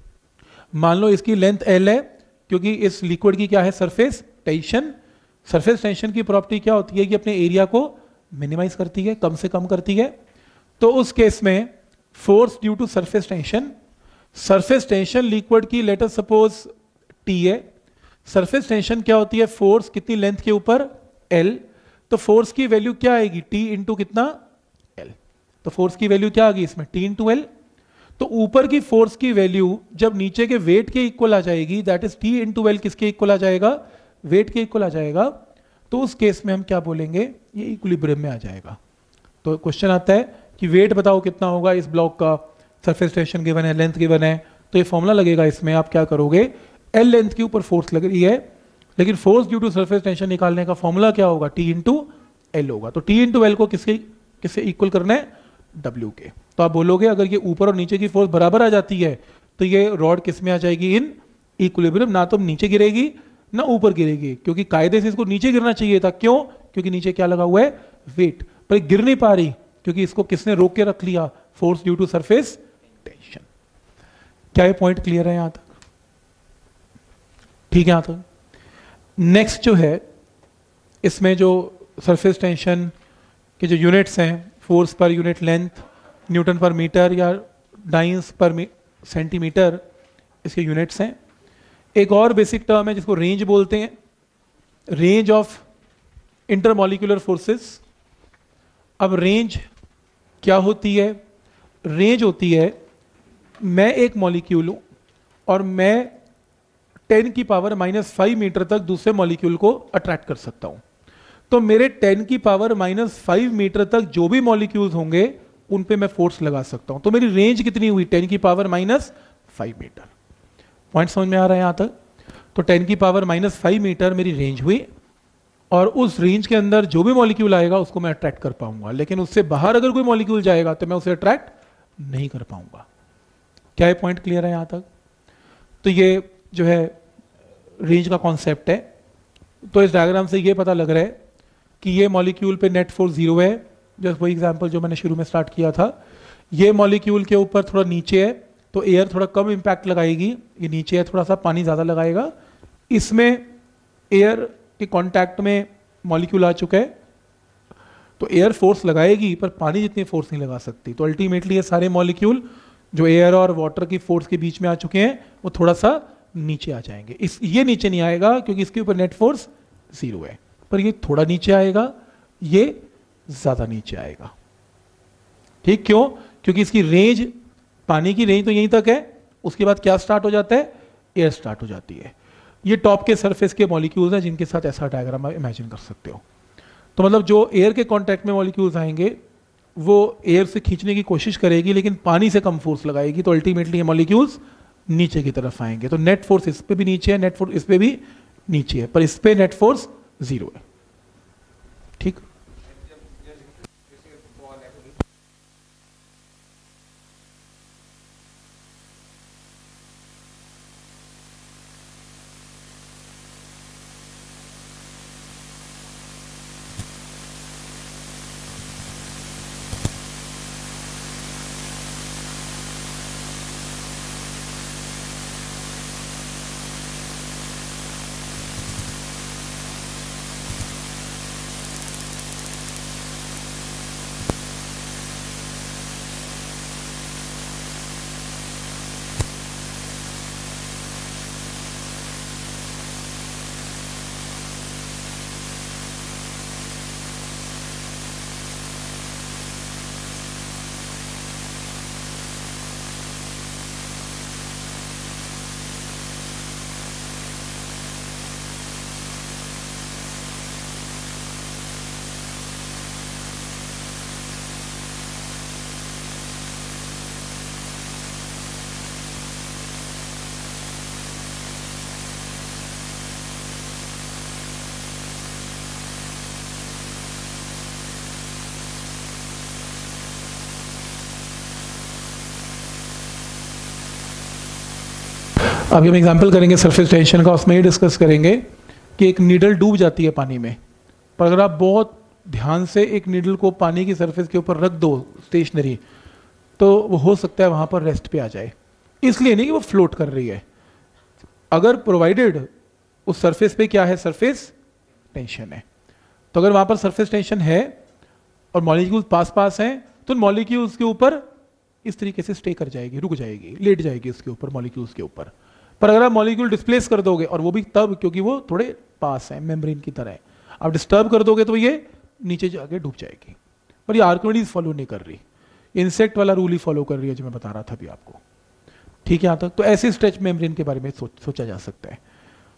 मान लो इसकी लेंथ L है, क्योंकि इस लिक्विड की क्या है, सरफेस टेंशन। सरफेस टेंशन की प्रॉपर्टी क्या होती है कि अपने एरिया को मिनिमाइज करती है, कम से कम करती है। तो उस केस में force due to surface tension, surface tension liquid की लेट अस सपोज T है, सरफेस टेंशन क्या होती है, फोर्स कितनी लेंथ के ऊपर, L, तो फोर्स की वैल्यू क्या आएगी, T इंटू कितना, L, तो फोर्स की वैल्यू क्या आ गई इसमें, T इंटू L। तो ऊपर की फोर्स की वैल्यू जब नीचे के वेट के इक्वल आ जाएगी, that is T into L किसके इक्वल आ जाएगा, वेट के इक्वल आ जाएगा, तो उस केस में हम क्या बोलेंगे, ये इक्विलिब्रियम में आ जाएगा। तो क्वेश्चन आता है कि वेट बताओ कितना होगा इस ब्लॉक का, सरफेस टेंशन गिवन है, लेंथ गिवन है, तो ये फॉर्मूला लगेगा, इसमें आप क्या करोगे, L लेंथ के ऊपर फोर्स लग रही है, लेकिन force due to surface tension निकालने का फॉर्मूला क्या होगा, T इंटू L होगा। तो T इंटू L को किससे इक्वल करना है, W के। तो आप बोलोगे अगर ये ऊपर और नीचे की फोर्स बराबर आ जाती है तो ये रॉड किस में आ जाएगी, इन इक्विलिब्रियम, ना तो नीचे गिरेगी ना ऊपर गिरेगी, क्योंकि कायदे से इसको नीचे गिरना चाहिए था, क्यों, क्योंकि नीचे क्या लगा हुआ है, वेट, पर गिर नहीं पा रही क्योंकि इसको किसने रोक के रख लिया, force due to surface tension. क्या ये पॉइंट क्लियर है यहां तक, ठीक है यहां तक। नेक्स्ट जो है इसमें जो सरफेस टेंशन के जो यूनिट्स हैं, फोर्स पर यूनिट लेंथ, न्यूटन पर मीटर या डाइंस पर सेंटीमीटर, इसके यूनिट्स हैं। एक और बेसिक टर्म है जिसको रेंज बोलते हैं, रेंज ऑफ इंटरमॉलिक्यूलर फोर्सेस। अब रेंज क्या होती है, रेंज होती है, मैं एक मॉलिक्यूल हूं और मैं 10 की पावर -5 मीटर तक दूसरे मॉलिक्यूल को अट्रैक्ट कर सकता हूं, तो मेरे 10 की पावर -5 मीटर तक जो भी मॉलिक्यूल्स होंगे उन पे मैं फोर्स लगा सकता हूं। तो मेरी रेंज कितनी हुई, 10 की पावर -5 मीटर। पॉइंट समझ में आ रहा है यहां तक। तो 10 की पावर -5 मीटर मेरी रेंज हुई, और उस रेंज के अंदर जो भी मॉलिक्यूल आएगा उसको मैं अट्रैक्ट कर पाऊंगा, लेकिन उससे बाहर अगर कोई मॉलिक्यूल जाएगा तो मैं उसे अट्रैक्ट नहीं कर पाऊंगा। क्या ये पॉइंट क्लियर है यहां तक। तो ये जो है रेंज का कॉन्सेप्ट है। तो इस डायग्राम से ये पता लग रहा है कि ये मॉलिक्यूल पे नेट फोर्स 0 है, जस्ट वही एग्जांपल जो मैंने शुरू में स्टार्ट किया था। ये मॉलिक्यूल के ऊपर थोड़ा नीचे है तो एयर थोड़ा कम इम्पैक्ट लगाएगी, ये नीचे है थोड़ा सा पानी ज़्यादा लगाएगा। इसमें एयर के कांटेक्ट में मॉलिक्यूल आ चुका है तो एयर फोर्स लगाएगी पर पानी जितनी फोर्स नहीं लगा सकती। तो अल्टीमेटली ये सारे मॉलिक्यूल जो एयर और वाटर की फोर्स के बीच में आ चुके हैं वो थोड़ा सा नीचे आ जाएंगे। ये नीचे नहीं आएगा क्योंकि इसके ऊपर नेट फोर्स 0 है, पर ये थोड़ा नीचे आएगा, ये ज्यादा नीचे आएगा। ठीक, क्यों? क्योंकि इसकी रेंज, पानी की रेंज तो यहीं तक है, उसके बाद क्या स्टार्ट हो जाता है? एयर स्टार्ट हो जाती है। ये टॉप के सरफेस के मॉलिक्यूल्स हैं जिनके साथ ऐसा डायग्राम आप इमेजिन कर सकते हो। तो मतलब जो एयर के कांटेक्ट में मॉलिक्यूल्स आएंगे वो एयर से खींचने की कोशिश करेगी लेकिन पानी से कम फोर्स लगाएगी, तो अल्टीमेटली ये मॉलिक्यूल्स नीचे की तरफ आएंगे। तो नेट फोर्स इस पे भी नीचे है, नेट फोर्स इस पे भी नीचे है, पर इस पे नेट फोर्स 0 है। ठीक, अभी हम एग्जांपल करेंगे सरफेस टेंशन का, उसमें ये डिस्कस करेंगे कि एक नीडल डूब जाती है पानी में, पर अगर आप बहुत ध्यान से एक नीडल को पानी की सरफेस के ऊपर रख दो स्टेशनरी, तो वो हो सकता है वहां पर रेस्ट पे आ जाए। इसलिए नहीं कि वो फ्लोट कर रही है, अगर प्रोवाइडेड उस सरफेस पे क्या है, सरफेस टेंशन है। तो अगर वहां पर सरफेस टेंशन है और मॉलिक्यूल पास पास हैं तो मॉलिक्यूल्स के ऊपर इस तरीके से स्टे कर जाएगी, रुक जाएगी, लेट जाएगी उसके ऊपर, मॉलिक्यूल्स के ऊपर। पर अगर आप मॉलिक्यूल डिस्प्लेस कर दोगे, और वो भी तब क्योंकि वो थोड़े पास है, मेम्ब्रेन की तरह है, आप डिस्टर्ब कर दोगे तो ये नीचे जाके डूब जाएगी। पर ये आर्किमिडीज फॉलो नहीं कर रही, इंसेक्ट वाला रूल ही फॉलो कर रही है जो मैं बता रहा था अभी आपको। ठीक है यहाँ तक? तो ऐसे स्ट्रेच मेम्ब्रेन के बारे में सोचा जा सकता है।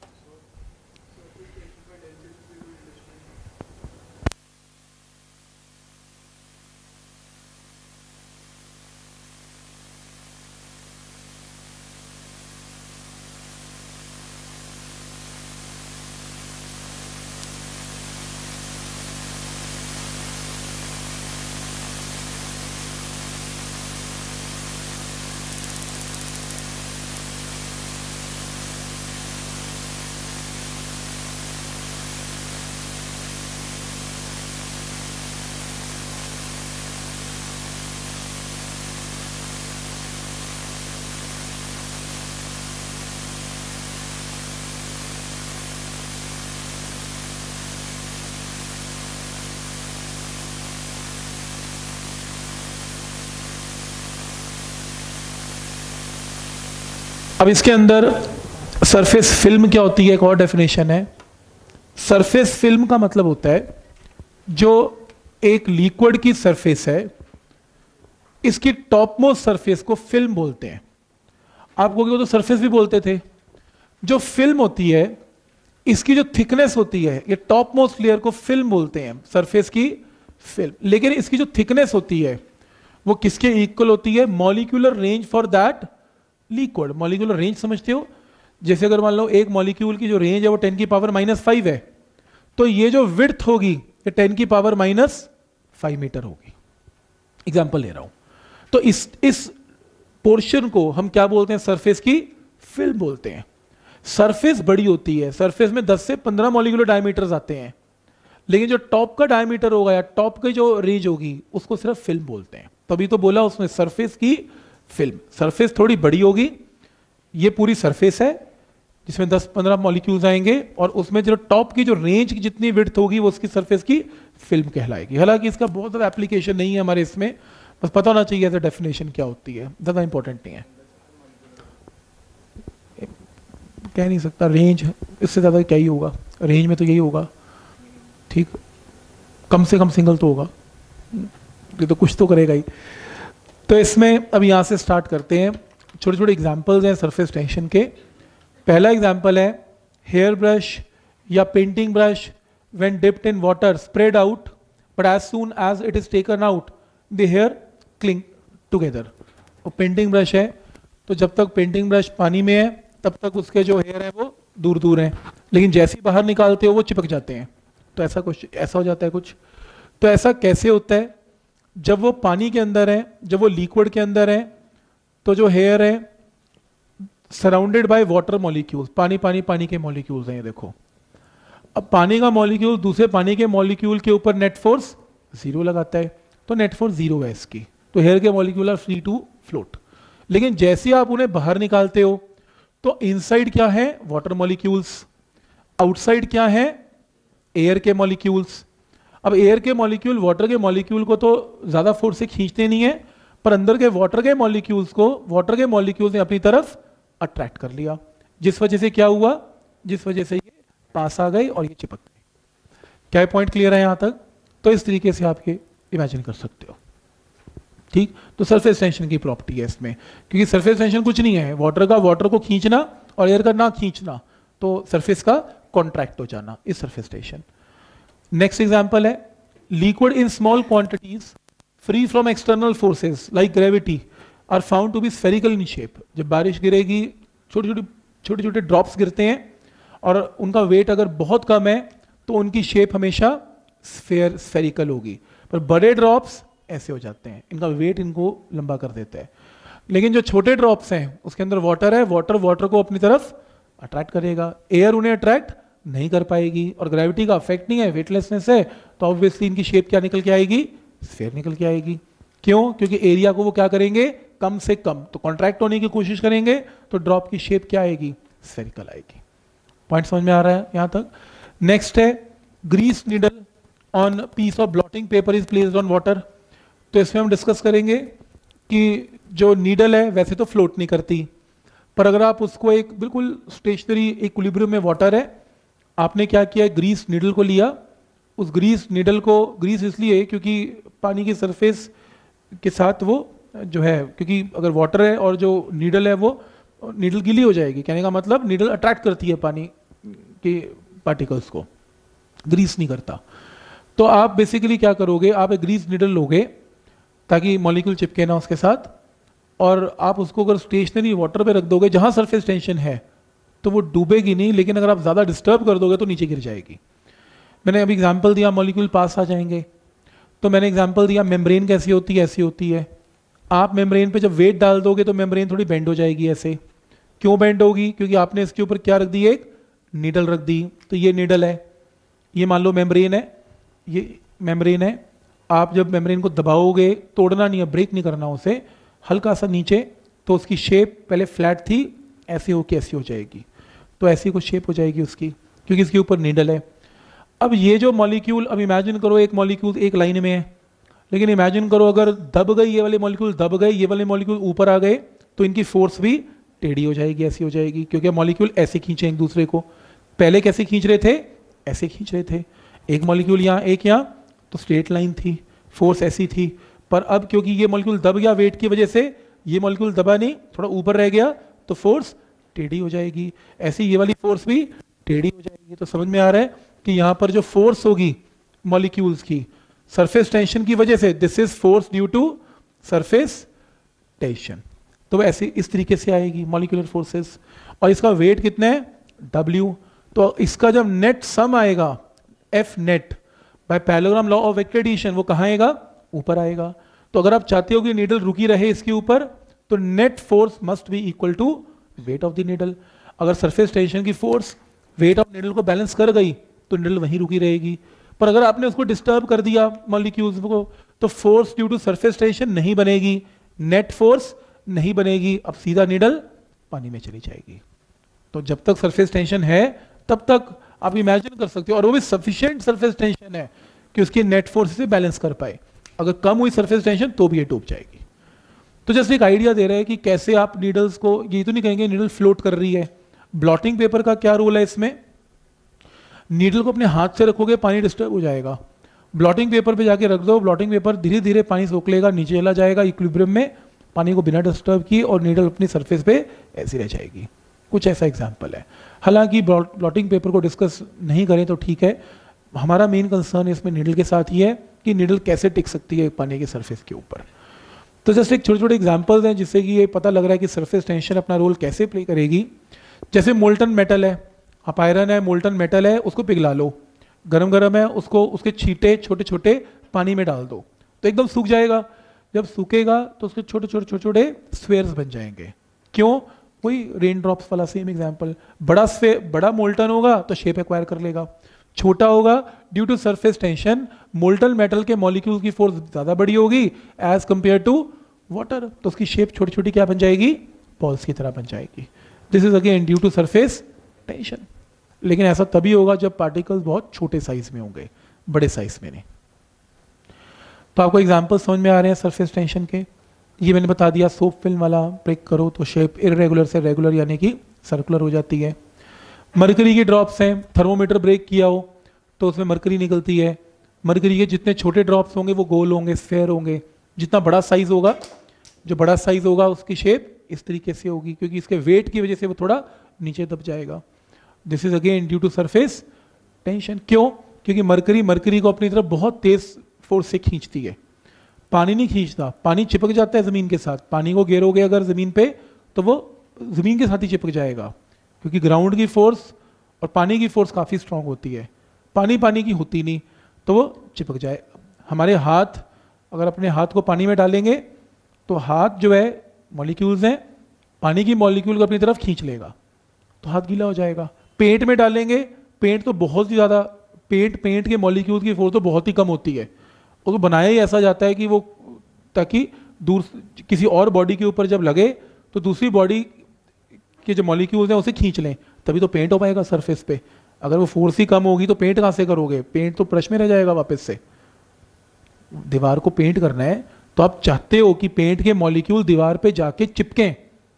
अब इसके अंदर सरफेस फिल्म क्या होती है, एक और डेफिनेशन है। सरफेस फिल्म का मतलब होता है जो एक लिक्विड की सरफेस है, इसकी टॉप मोस्ट सरफेस को फिल्म बोलते हैं। आप कहोगे वो तो सरफेस भी बोलते थे। जो फिल्म होती है, इसकी जो थिकनेस होती है, ये टॉप मोस्ट लेयर को फिल्म बोलते हैं, सरफेस की फिल्म। लेकिन इसकी जो थिकनेस होती है वो किसके इक्वल होती है? Molecular range for that liquid. Molecular range समझते हो? जैसे अगर मान लो एक मॉलिक्यूल की जो रेंज है वो 10 की पावर -5 है, तो ये जो विड्थ होगी ये 10 की पावर -5 मीटर होगी। एग्जांपल ले रहा हूं। तो इस पोर्शन को हम क्या बोलते हैं? सरफेस की फिल्म बोलते हैं। सरफेस बड़ी होती है, सरफेस में 10 से 15 मॉलिक्यूलर डायमीटर्स आते हैं, लेकिन जो टॉप का डायमीटर होगा या टॉप की जो रेंज होगी उसको सिर्फ फिल्म बोलते हैं। तभी तो बोला उसमें सरफेस की फिल्म। सरफेस थोड़ी बड़ी होगी, ये पूरी सरफेस है जिसमें 10-15 मॉलिक्यूल्स आएंगे, और उसमें जो टॉप की जो रेंज की जितनी विड्थ होगी वो उसकी सरफेस की फिल्म कहलाएगी। हालांकि इसका बहुत ज़्यादा एप्लीकेशन नहीं है हमारे इसमें, बस पता होना चाहिए एज अ डेफिनेशन क्या होती है, ज़्यादा इंपॉर्टेंट नहीं है। कह नहीं सकता रेंज, इससे ज़्यादा क्या ही होगा, रेंज में तो यही होगा, ठीक, कम से कम सिंगल तो होगा, ये तो कुछ तो करेगा ही। तो इसमें अब यहाँ से स्टार्ट करते हैं, छोटे छोटे एग्जाम्पल्स हैं सरफेस टेंशन के। पहला एग्जाम्पल है हेयर ब्रश या painting brush when dipped in water spread out, but as soon as it is taken out the hair cling together. और पेंटिंग ब्रश है तो जब तक पेंटिंग ब्रश पानी में है तब तक उसके जो हेयर है वो दूर दूर हैं, लेकिन जैसे ही बाहर निकालते हो वो चिपक जाते हैं। तो ऐसा कुछ ऐसा हो जाता है कुछ। तो ऐसा कैसे होता है? जब वो पानी के अंदर है, जब वो लिक्विड के अंदर है, तो जो हेयर है सराउंडेड बाय वाटर मॉलिक्यूल्स, पानी पानी पानी के मॉलिक्यूल्स हैं, ये देखो। अब पानी का मॉलिक्यूल दूसरे पानी के मॉलिक्यूल के ऊपर नेट फोर्स 0 लगाता है, तो नेट फोर्स 0 है इसकी, तो हेयर के molecule are free to float. लेकिन जैसे ही आप उन्हें बाहर निकालते हो तो इनसाइड क्या है? वाटर मॉलिक्यूल्स, आउटसाइड क्या है? एयर के मॉलिक्यूल्स। अब एयर के मॉलिक्यूल वाटर के मॉलिक्यूल को तो ज्यादा फोर्स से खींचते नहीं है, पर अंदर के वाटर के मॉलिक्यूल्स को वाटर के मॉलिक्यूल्स ने अपनी तरफ अट्रैक्ट कर लिया, जिस वजह से क्या हुआ? जिस वजह से ये पास आ गए और ये चिपक गए। क्या पॉइंट क्लियर है यहां तक? तो इस तरीके से आप ये इमेजिन कर सकते हो, ठीक। तो सरफेस टेंशन की प्रॉपर्टी है इसमें, क्योंकि सरफेस टेंशन कुछ नहीं है, वाटर का वाटर को खींचना और एयर का ना खींचना, तो सरफेस का कॉन्ट्रैक्ट हो जाना, इस सरफेस टेंशन। नेक्स्ट एग्जांपल है liquid in small quantities free from external forces like gravity are found to be spherical in shape. जब बारिश गिरेगी छोटे छोटे ड्रॉप्स गिरते हैं और उनका वेट अगर बहुत कम है तो उनकी शेप हमेशा स्फेरिकल होगी, पर बड़े ड्रॉप्स ऐसे हो जाते हैं, इनका वेट इनको लंबा कर देता है। लेकिन जो छोटे ड्रॉप्स हैं उसके अंदर वाटर है, वाटर को अपनी तरफ अट्रैक्ट करेगा, एयर उन्हें अट्रैक्ट नहीं कर पाएगी, और ग्रेविटी का अफेक्ट नहीं है, वेटलेसनेस है, तो ऑब्वियसली इनकी शेप क्या निकल के आएगी? स्फीयर निकल के आएगी। क्यों? क्योंकि एरिया को वो क्या करेंगे? कम से कम, तो कॉन्ट्रैक्ट होने की कोशिश करेंगे, तो ड्रॉप की शेप क्या आएगी? स्फेरिकल आएगी। पॉइंट समझ में आ रहा है यहां तक? नेक्स्ट है grease needle on piece of blotting paper is placed on water. तो इसमें हम डिस्कस करेंगे कि जो नीडल है वैसे तो फ्लोट नहीं करती, पर अगर आप उसको एक बिल्कुल स्टेशनरी इक्विलिब्रियम में वाटर है, आपने क्या किया? ग्रीस नीडल को लिया, उस ग्रीस नीडल को, ग्रीस इसलिए क्योंकि पानी की सरफेस के साथ वो जो है, क्योंकि अगर वाटर है और जो नीडल है वो नीडल गीली हो जाएगी, कहने का मतलब नीडल अट्रैक्ट करती है पानी के पार्टिकल्स को, ग्रीस नहीं करता। तो आप बेसिकली क्या करोगे? आप एक ग्रीस नीडल लोगे ताकि मॉलिक्यूल चिपके ना उसके साथ, और आप उसको अगर स्टेशनरी वाटर पे रख दोगे जहां सरफेस टेंशन है तो वो डूबेगी नहीं, लेकिन अगर आप ज़्यादा डिस्टर्ब कर दोगे तो नीचे गिर जाएगी। मैंने अभी एग्जांपल दिया मॉलिक्यूल पास आ जाएंगे, तो मैंने एग्जांपल दिया मेम्ब्रेन कैसी होती है, ऐसी होती है। आप मेम्ब्रेन पे जब वेट डाल दोगे तो मेम्ब्रेन थोड़ी बेंड हो जाएगी ऐसे। क्यों बेंड होगी? क्योंकि आपने इसके ऊपर क्या रख दी? एक नीडल रख दी। तो ये नीडल है, ये मान लो मेम्ब्रेन है, ये मेम्ब्रेन है। आप जब मेम्ब्रेन को दबाओगे, तोड़ना नहीं है, ब्रेक नहीं करना उसे, हल्का सा नीचे, तो उसकी शेप पहले फ्लैट थी, ऐसी होके ऐसी हो जाएगी, तो ऐसी कुछ शेप हो जाएगी उसकी, क्योंकि इसके ऊपर नीडल है। अब ये जो मॉलिक्यूल, अब इमेजिन करो एक मॉलिक्यूल एक लाइन में है, लेकिन इमेजिन करो अगर दब गई, ये वाले मॉलिक्यूल दब गए, ये वाले मॉलिक्यूल ऊपर आ गए, तो इनकी फोर्स भी टेढ़ी हो जाएगी, ऐसी हो जाएगी, क्योंकि मॉलिक्यूल ऐसे खींचे एक दूसरे को। पहले कैसे खींच रहे थे? ऐसे खींच रहे थे, एक मॉलिक्यूल यहाँ एक यहाँ, तो स्ट्रेट लाइन थी, फोर्स ऐसी थी। पर अब क्योंकि ये मॉलिक्यूल दब गया वेट की वजह से, ये मॉलिक्यूल दबा नहीं, थोड़ा ऊपर रह गया, तो फोर्स टेढ़ी हो जाएगी, ऐसी ये वाली फोर्स भी टेढ़ी हो जाएगी। तो समझ में आ रहा है कि यहाँ पर जो फोर्स होगी मॉलिक्यूल्स की सरफेस टेंशन की वजह से, this is force due to surface tension. तो ऐसे इस तरीके से आएगी मॉलिक्यूलर फोर्सेस, और इसका वेट कितना है? W। तो इसका जब नेट सम आएगा, F net by parallelogram law of vector addition, वो कहाँ आएगा? ऊपर आएगा। तो अगर आप चाहते हो कि नीडल रुकी रहे इसके ऊपर, तो net force must be equal to weight of the needle. अगर सरफेस टेंशन की फोर्स वेट ऑफ नीडल को बैलेंस कर गई तो नीडल वहीं रुकी रहेगी, पर अगर आपने उसको डिस्टर्ब कर दिया मॉलिक्यूल्स को, तो force due to surface tension नहीं बनेगी, नेट फोर्स नहीं बनेगी, अब सीधा नीडल पानी में चली जाएगी। तो जब तक सरफेस टेंशन है तब तक आप इमेजिन कर सकते हो, और वो भी सफिशिएंट सरफेस टेंशन है कि उसकी नेट फोर्स से बैलेंस कर पाए। अगर कम हुई सरफेस टेंशन तो भी ये डूब जाएगी। तो जैसे एक आइडिया दे रहे हैं कि कैसे आप नीडल्स को, ये तो नहीं कहेंगे नीडल फ्लोट कर रही है। ब्लॉटिंग पेपर का क्या रोल है इसमें? नीडल को अपने हाथ से रखोगे पानी डिस्टर्ब हो जाएगा, ब्लॉटिंग पेपर पे जाके रख दो, ब्लॉटिंग पेपर धीरे धीरे पानी सोख लेगा, नीचे चला जाएगा इक्विलिब्रियम में पानी को बिना डिस्टर्ब किए, और नीडल अपनी सरफेस पे ऐसी रह जाएगी। कुछ ऐसा एग्जाम्पल है। हालांकि ब्लॉटिंग पेपर को डिस्कस नहीं करें तो ठीक है, हमारा मेन कंसर्न इसमें नीडल के साथ ही है कि नीडल कैसे टिक सकती है पानी की सरफेस के ऊपर। तो जस्ट एक छोटे छोटे एग्जाम्पल्स हैं जिससे कि ये पता लग रहा है कि सरफेस टेंशन अपना रोल कैसे प्ले करेगी। जैसे मोल्टन मेटल है, आप आयरन है, मोल्टन मेटल है, उसको पिघला लो, गरम गरम है, उसको उसके छींटे छोटे छोटे पानी में डाल दो तो एकदम सूख जाएगा। जब सूखेगा तो उसके छोटे छोटे छोटे छोटे स्फेयर्स बन जाएंगे। क्यों? वही रेन ड्रॉप्स वाला सेम एग्जाम्पल। बड़ा मोल्टन होगा तो शेप एक्वायर कर लेगा, छोटा होगा due to surface tension, molten metal के मॉलिक्यूल की फोर्स ज्यादा बड़ी होगी एज कंपेयर टू वाटर, तो उसकी शेप छोटी छोटी क्या बन जाएगी? बॉल्स की तरह बन जाएगी। This is again due to surface tension. लेकिन ऐसा तभी होगा जब पार्टिकल्स बहुत छोटे साइज में होंगे, बड़े साइज में नहीं। तो आपको एग्जाम्पल समझ में आ रहे हैं सरफेस टेंशन के? ये मैंने बता दिया, सोप फिल्म वाला ब्रेक करो तो शेप इरेगुलर से रेगुलर यानी कि सर्कुलर हो जाती है। मरकरी की ड्रॉप्स हैं, थर्मोमीटर ब्रेक किया हो तो उसमें मरकरी निकलती है। मरकरी के जितने छोटे ड्रॉप्स होंगे वो गोल होंगे, स्फेयर होंगे। जितना बड़ा साइज होगा, जो बड़ा साइज होगा उसकी शेप इस तरीके से होगी, क्योंकि इसके वेट की वजह से वो थोड़ा नीचे दब जाएगा। This is again due to surface tension. क्यों? क्योंकि मरकरी को अपनी तरफ बहुत तेज फोर्स से खींचती है, पानी नहीं खींचता, पानी चिपक जाता है जमीन के साथ। पानी को गिरोगे अगर जमीन पे तो वो जमीन के साथ ही चिपक जाएगा, क्योंकि ग्राउंड की फोर्स और पानी की फोर्स काफी स्ट्रांग होती है। पानी की होती नहीं तो वो चिपक जाए। हमारे हाथ, अगर अपने हाथ को पानी में डालेंगे तो हाथ जो है मॉलिक्यूल्स हैं, पानी की मॉलिक्यूल को अपनी तरफ खींच लेगा तो हाथ गीला हो जाएगा। पेंट में डालेंगे, पेंट तो बहुत ही ज्यादा, पेंट के मॉलिक्यूल्स की फोर्स तो बहुत ही कम होती है, वो तो बनाया ही ऐसा जाता है कि वो, ताकि दूर किसी और बॉडी के ऊपर जब लगे तो दूसरी बॉडी के जो मॉलिक्यूल्स हैं उसे खींच लें, तभी तो पेंट हो पाएगा सरफेस पे। अगर वो फोर्स ही कम होगी तो पेंट कहाँ से करोगे? पेंट तो ब्रश में रह जाएगा वापस से। दीवार को पेंट करना है तो आप चाहते हो कि पेंट के मॉलिक्यूल दीवार पे जाके चिपकें,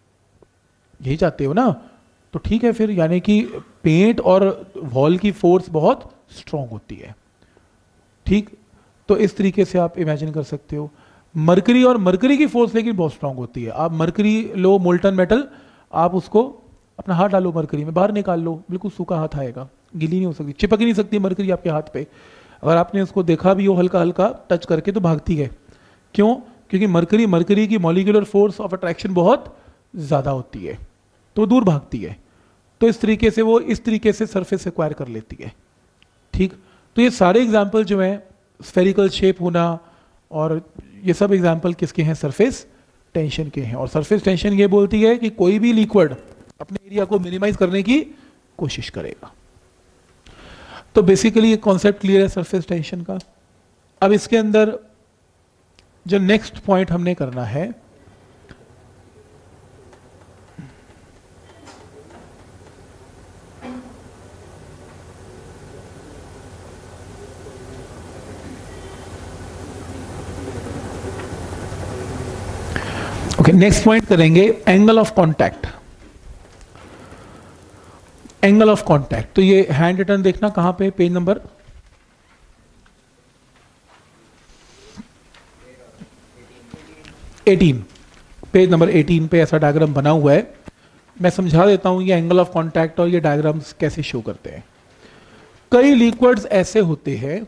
यही चाहते हो ना? तो ठीक है फिर, यानी कि पेंट और वॉल की फोर्स बहुत स्ट्रांग होती है। ठीक, तो इस तरीके से आप इमेजिन कर सकते हो। मरकरी की फोर्स लेकिन बहुत स्ट्रांग होती है। आप मरकरी लो, मोल्टन मेटल, आप उसको अपना हाथ डालो मरकरी में, बाहर निकाल लो, बिल्कुल सूखा हाथ आएगा, गीली नहीं हो सकती, चिपक ही नहीं सकती मरकरी आपके हाथ पे। अगर आपने उसको देखा भी हो हल्का हल्का टच करके तो भागती है। क्यों? क्योंकि मरकरी की मॉलिक्यूलर फोर्स ऑफ अट्रैक्शन बहुत ज्यादा होती है, तो दूर भागती है। तो इस तरीके से वो इस तरीके से सरफेस एक्वायर कर लेती है। ठीक, तो ये सारे एग्जाम्पल जो हैं, स्फेरिकल शेप होना और ये सब एग्जाम्पल किसके हैं? सरफेस टेंशन के हैं। और सरफेस टेंशन ये बोलती है कि कोई भी लिक्विड अपने एरिया को मिनिमाइज करने की कोशिश करेगा। तो बेसिकली ये कॉन्सेप्ट क्लियर है सरफेस टेंशन का। अब इसके अंदर जो नेक्स्ट पॉइंट हमने करना है, ओके, नेक्स्ट पॉइंट करेंगे angle of contact. Angle of contact, तो ये हैंड रिटन देखना कहां पे, पेज नंबर 18, पेज नंबर 18 पे ऐसा डायग्राम बना हुआ है। मैं समझा देता हूं ये एंगल ऑफ कांटेक्ट और ये डायग्राम्स कैसे शो करते हैं। कई लिक्विड्स ऐसे होते हैं,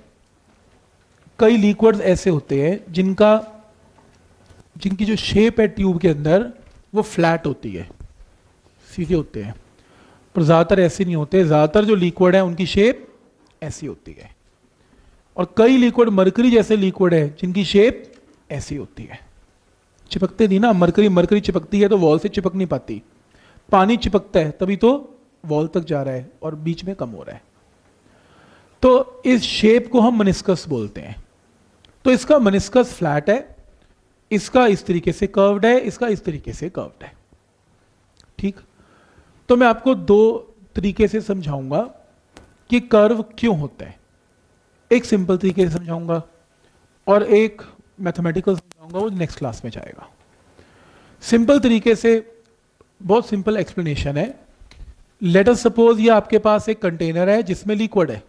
जिनकी जो शेप है ट्यूब के अंदर वो फ्लैट होती है, सीधे होते हैं, पर ज्यादातर ऐसे नहीं होते। ज्यादातर जो लिक्विड है उनकी शेप ऐसी होती है। और कई लिक्विड मरकरी जैसे लिक्विड है जिनकी शेप ऐसी होती है। चिपकते नहीं ना, मरकरी चिपकती है तो वॉल से चिपक नहीं पाती, पानी चिपकता है तभी तो वॉल तक जा रहा है और बीच में कम हो रहा है। तो इस शेप को हम मेनिस्कस बोलते हैं। तो इसका मेनिस्कस फ्लैट है, इसका इस तरीके से कर्व्ड है, इसका इस तरीके से कर्व्ड है। ठीक, तो मैं आपको दो तरीके से समझाऊंगा कि कर्व क्यों होता है। एक सिंपल तरीके से समझाऊंगा और एक मैथमेटिकल समझाऊंगा, वो नेक्स्ट क्लास में जाएगा। सिंपल तरीके से बहुत सिंपल एक्सप्लेनेशन है। लेट अस सपोज ये आपके पास एक कंटेनर है जिसमें लिक्विड है,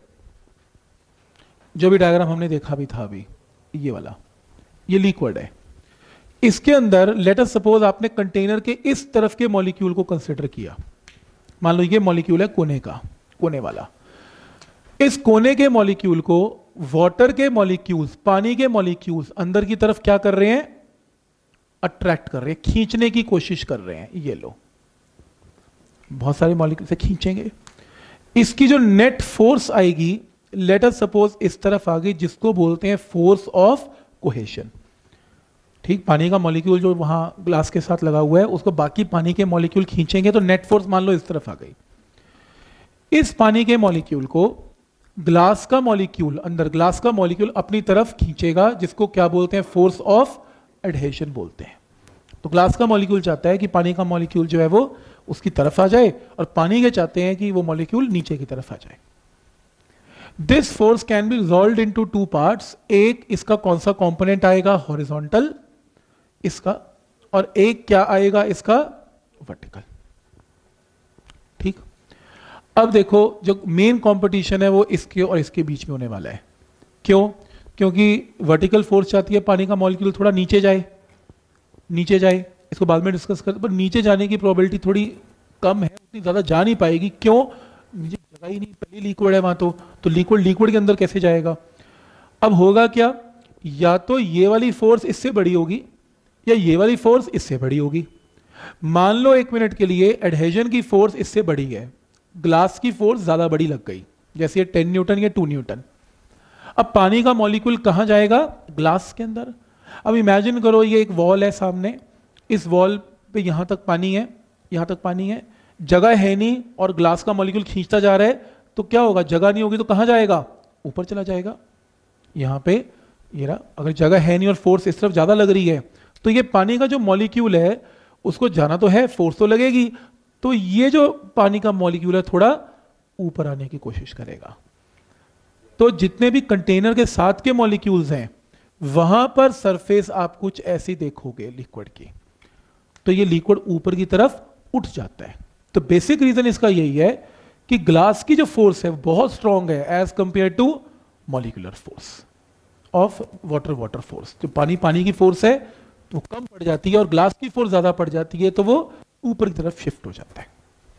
जो भी डायग्राम हमने देखा भी था अभी, ये वाला, ये लिक्विड है। इसके अंदर लेट अस सपोज आपने कंटेनर के इस तरफ के मॉलिक्यूल को कंसीडर किया। मान लो ये मॉलिक्यूल है कोने का, कोने वाला। इस कोने के मॉलिक्यूल को वाटर के मॉलिक्यूल्स, पानी के मॉलिक्यूल्स अंदर की तरफ क्या कर रहे हैं? अट्रैक्ट कर रहे हैं, खींचने की कोशिश कर रहे हैं। ये लो, बहुत सारे मॉलिक्यूल से खींचेंगे। इसकी जो नेट फोर्स आएगी, लेट अस सपोज इस तरफ आ गई, जिसको बोलते हैं फोर्स ऑफ कोहेशन। ठीक, पानी का मॉलिक्यूल जो वहां ग्लास के साथ लगा हुआ है, उसको बाकी पानी के मॉलिक्यूल खींचेंगे तो नेट फोर्स मान लो इस तरफ आ गई। इस पानी के मॉलिक्यूल को ग्लास का मॉलिक्यूल, अंदर ग्लास का मॉलिक्यूल अपनी तरफ खींचेगा, जिसको क्या बोलते हैं? फोर्स ऑफ एडहेशन बोलते हैं। तो ग्लास का मॉलिक्यूल चाहता है कि पानी का मॉलिक्यूल जो है वो उसकी तरफ आ जाए, और पानी के चाहते हैं कि वो मॉलिक्यूल नीचे की तरफ आ जाए। This force can be resolved into two parts. एक इसका कौन सा कंपोनेंट आएगा? हॉरिजॉन्टल इसका, और एक क्या आएगा इसका? वर्टिकल। ठीक, अब देखो जो मेन कंपटीशन है वो इसके और इसके बीच में होने वाला है। क्यों? क्योंकि वर्टिकल फोर्स चाहती है पानी का मॉलिक्यूल थोड़ा नीचे जाए, नीचे जाए। इसको बाद में डिस्कस करते, पर नीचे जाने की प्रोबेबिलिटी थोड़ी कम है, उतनी ज्यादा जा नहीं पाएगी। क्यों? नीचे जगह ही नहीं, पहले लिक्विड है वहां, तो लिक्विड के अंदर कैसे जाएगा? अब होगा क्या? या तो ये वाली फोर्स इससे बड़ी होगी, या ये वाली फोर्स इससे बड़ी होगी। मान लो एक मिनट के लिए एडहेजन की फोर्स इससे बड़ी है, ग्लास की फोर्स ज्यादा बड़ी लग गई, जैसे ये 10 न्यूटन या 2 न्यूटन। अब पानी का मॉलिक्यूल कहां जाएगा? ग्लास के अंदर। अब इमेजिन करो ये एक वॉल है सामने, इस वॉल पे यहां तक पानी है, यहां तक पानी है, जगह है नहीं, और ग्लास का मॉलिक्यूल खींचता जा रहा है, तो क्या होगा? जगह नहीं होगी तो कहां जाएगा? ऊपर चला जाएगा। यहां पे ये रहा, अगर जगह है नहीं और फोर्स इस तरफ ज्यादा लग रही है, तो ये पानी का जो मॉलिक्यूल है उसको जाना तो है, फोर्स तो लगेगी, तो ये जो पानी का मॉलिक्यूल है थोड़ा ऊपर आने की कोशिश करेगा। तो जितने भी कंटेनर के साथ के मॉलिक्यूल्स हैं वहां पर सरफेस आप कुछ ऐसी देखोगे लिक्विड की, तो ये लिक्विड ऊपर की तरफ उठ जाता है। तो बेसिक रीजन इसका यही है कि ग्लास की जो फोर्स है बहुत स्ट्रांग है as compare to molecular force of water force. जो पानी की फोर्स है वो कम पड़ जाती है और ग्लास की फोर्स ज्यादा पड़ जाती है, तो वो ऊपर की तरफ शिफ्ट हो जाता है।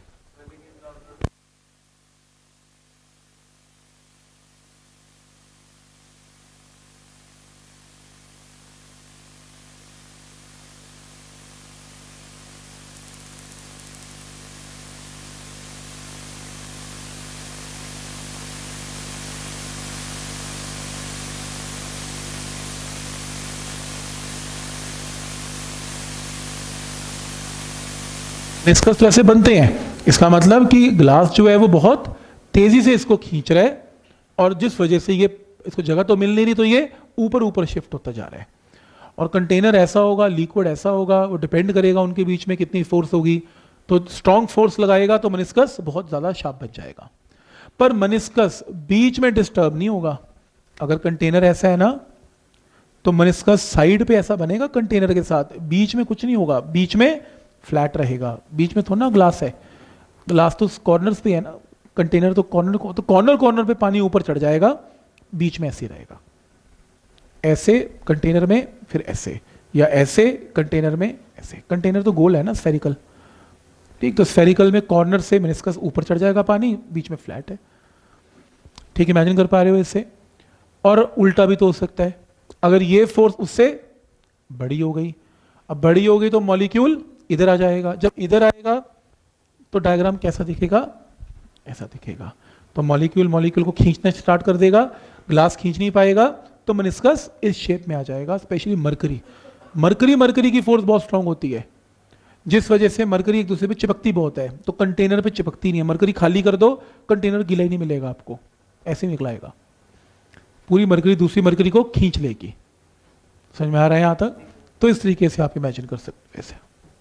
मेनिस्कस तो ऐसे बनते हैं, इसका मतलब कि ग्लास जो है वो बहुत तेजी से इसको खींच रहा है, और जिस वजह से ये इसको जगह तो मिल नहीं रही, तो ये ऊपर ऊपर शिफ्ट होता जा रहा है। और कंटेनर ऐसा होगा, लिक्विड ऐसा होगा, वो डिपेंड करेगा उनके बीच में कितनी फोर्स होगी। तो स्ट्रॉन्ग फोर्स लगाएगा तो मेनिस्कस बहुत ज्यादा शार्प बन जाएगा, पर मेनिस्कस बीच में डिस्टर्ब नहीं होगा। अगर कंटेनर ऐसा है ना, तो मेनिस्कस साइड पे ऐसा बनेगा कंटेनर के साथ, बीच में कुछ नहीं होगा, बीच में फ्लैट रहेगा। बीच में थोड़ा ना ग्लास है, ग्लास तो कॉर्नर्स पे है ना, कंटेनर तो कॉर्नर पे पानी ऊपर चढ़ जाएगा, बीच में ऐसे रहेगा। ऐसे कंटेनर में, फिर ऐसे, या ऐसे कंटेनर में, ऐसे। कंटेनर तो गोल है ना, स्फेरिकल। ठीक, तो स्फेरिकल में कॉर्नर से मेनिस्कस ऊपर चढ़ जाएगा, पानी बीच में फ्लैट है। ठीक, इमेजिन कर पा रहे हो इससे? और उल्टा भी तो हो सकता है, अगर ये फोर्स उससे बड़ी हो गई, अब बड़ी हो गई तो मॉलिक्यूल इधर आ जाएगा। जब इधर आएगा तो डायग्राम कैसा दिखेगा? ऐसा दिखेगा। तो मॉलिक्यूल को खींचना स्टार्ट कर देगा, ग्लास खींच नहीं पाएगा, तो मेनिस्कस इस शेप में आ जाएगा। स्पेशली मरकरी की फोर्स बहुत स्ट्रांग होती है, जिस वजह से मरकरी एक दूसरे पे चिपकती बहुत है, तो कंटेनर पे चिपकती नहीं है। मरकरी खाली कर दो, कंटेनर गीला ही नहीं मिलेगा आपको, ऐसे निकलाएगा, पूरी मरकरी दूसरी मरकरी को खींच लेगी। समझ में आ रहा है यहाँ तक? तो इस तरीके से आप इमेजिन कर सकते हो ऐसे।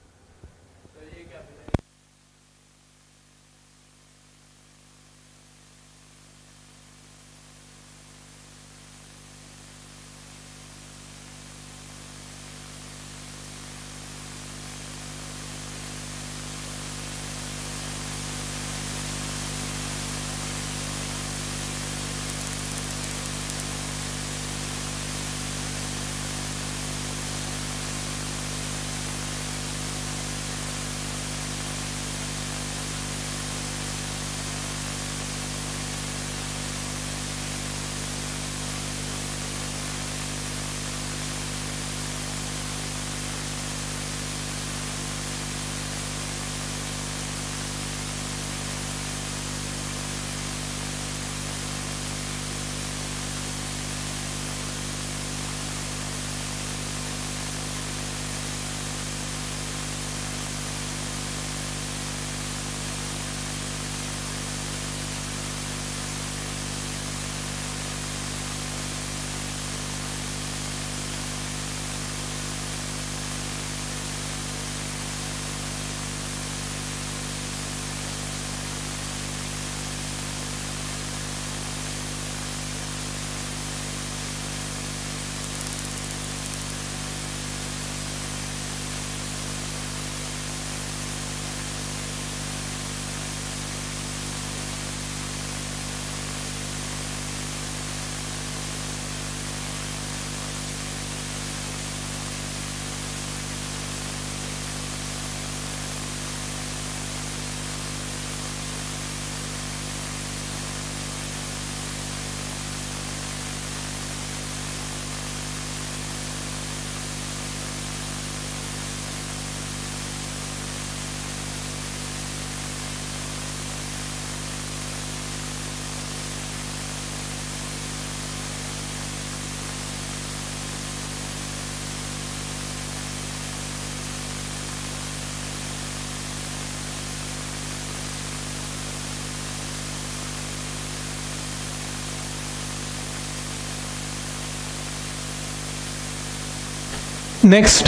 नेक्स्ट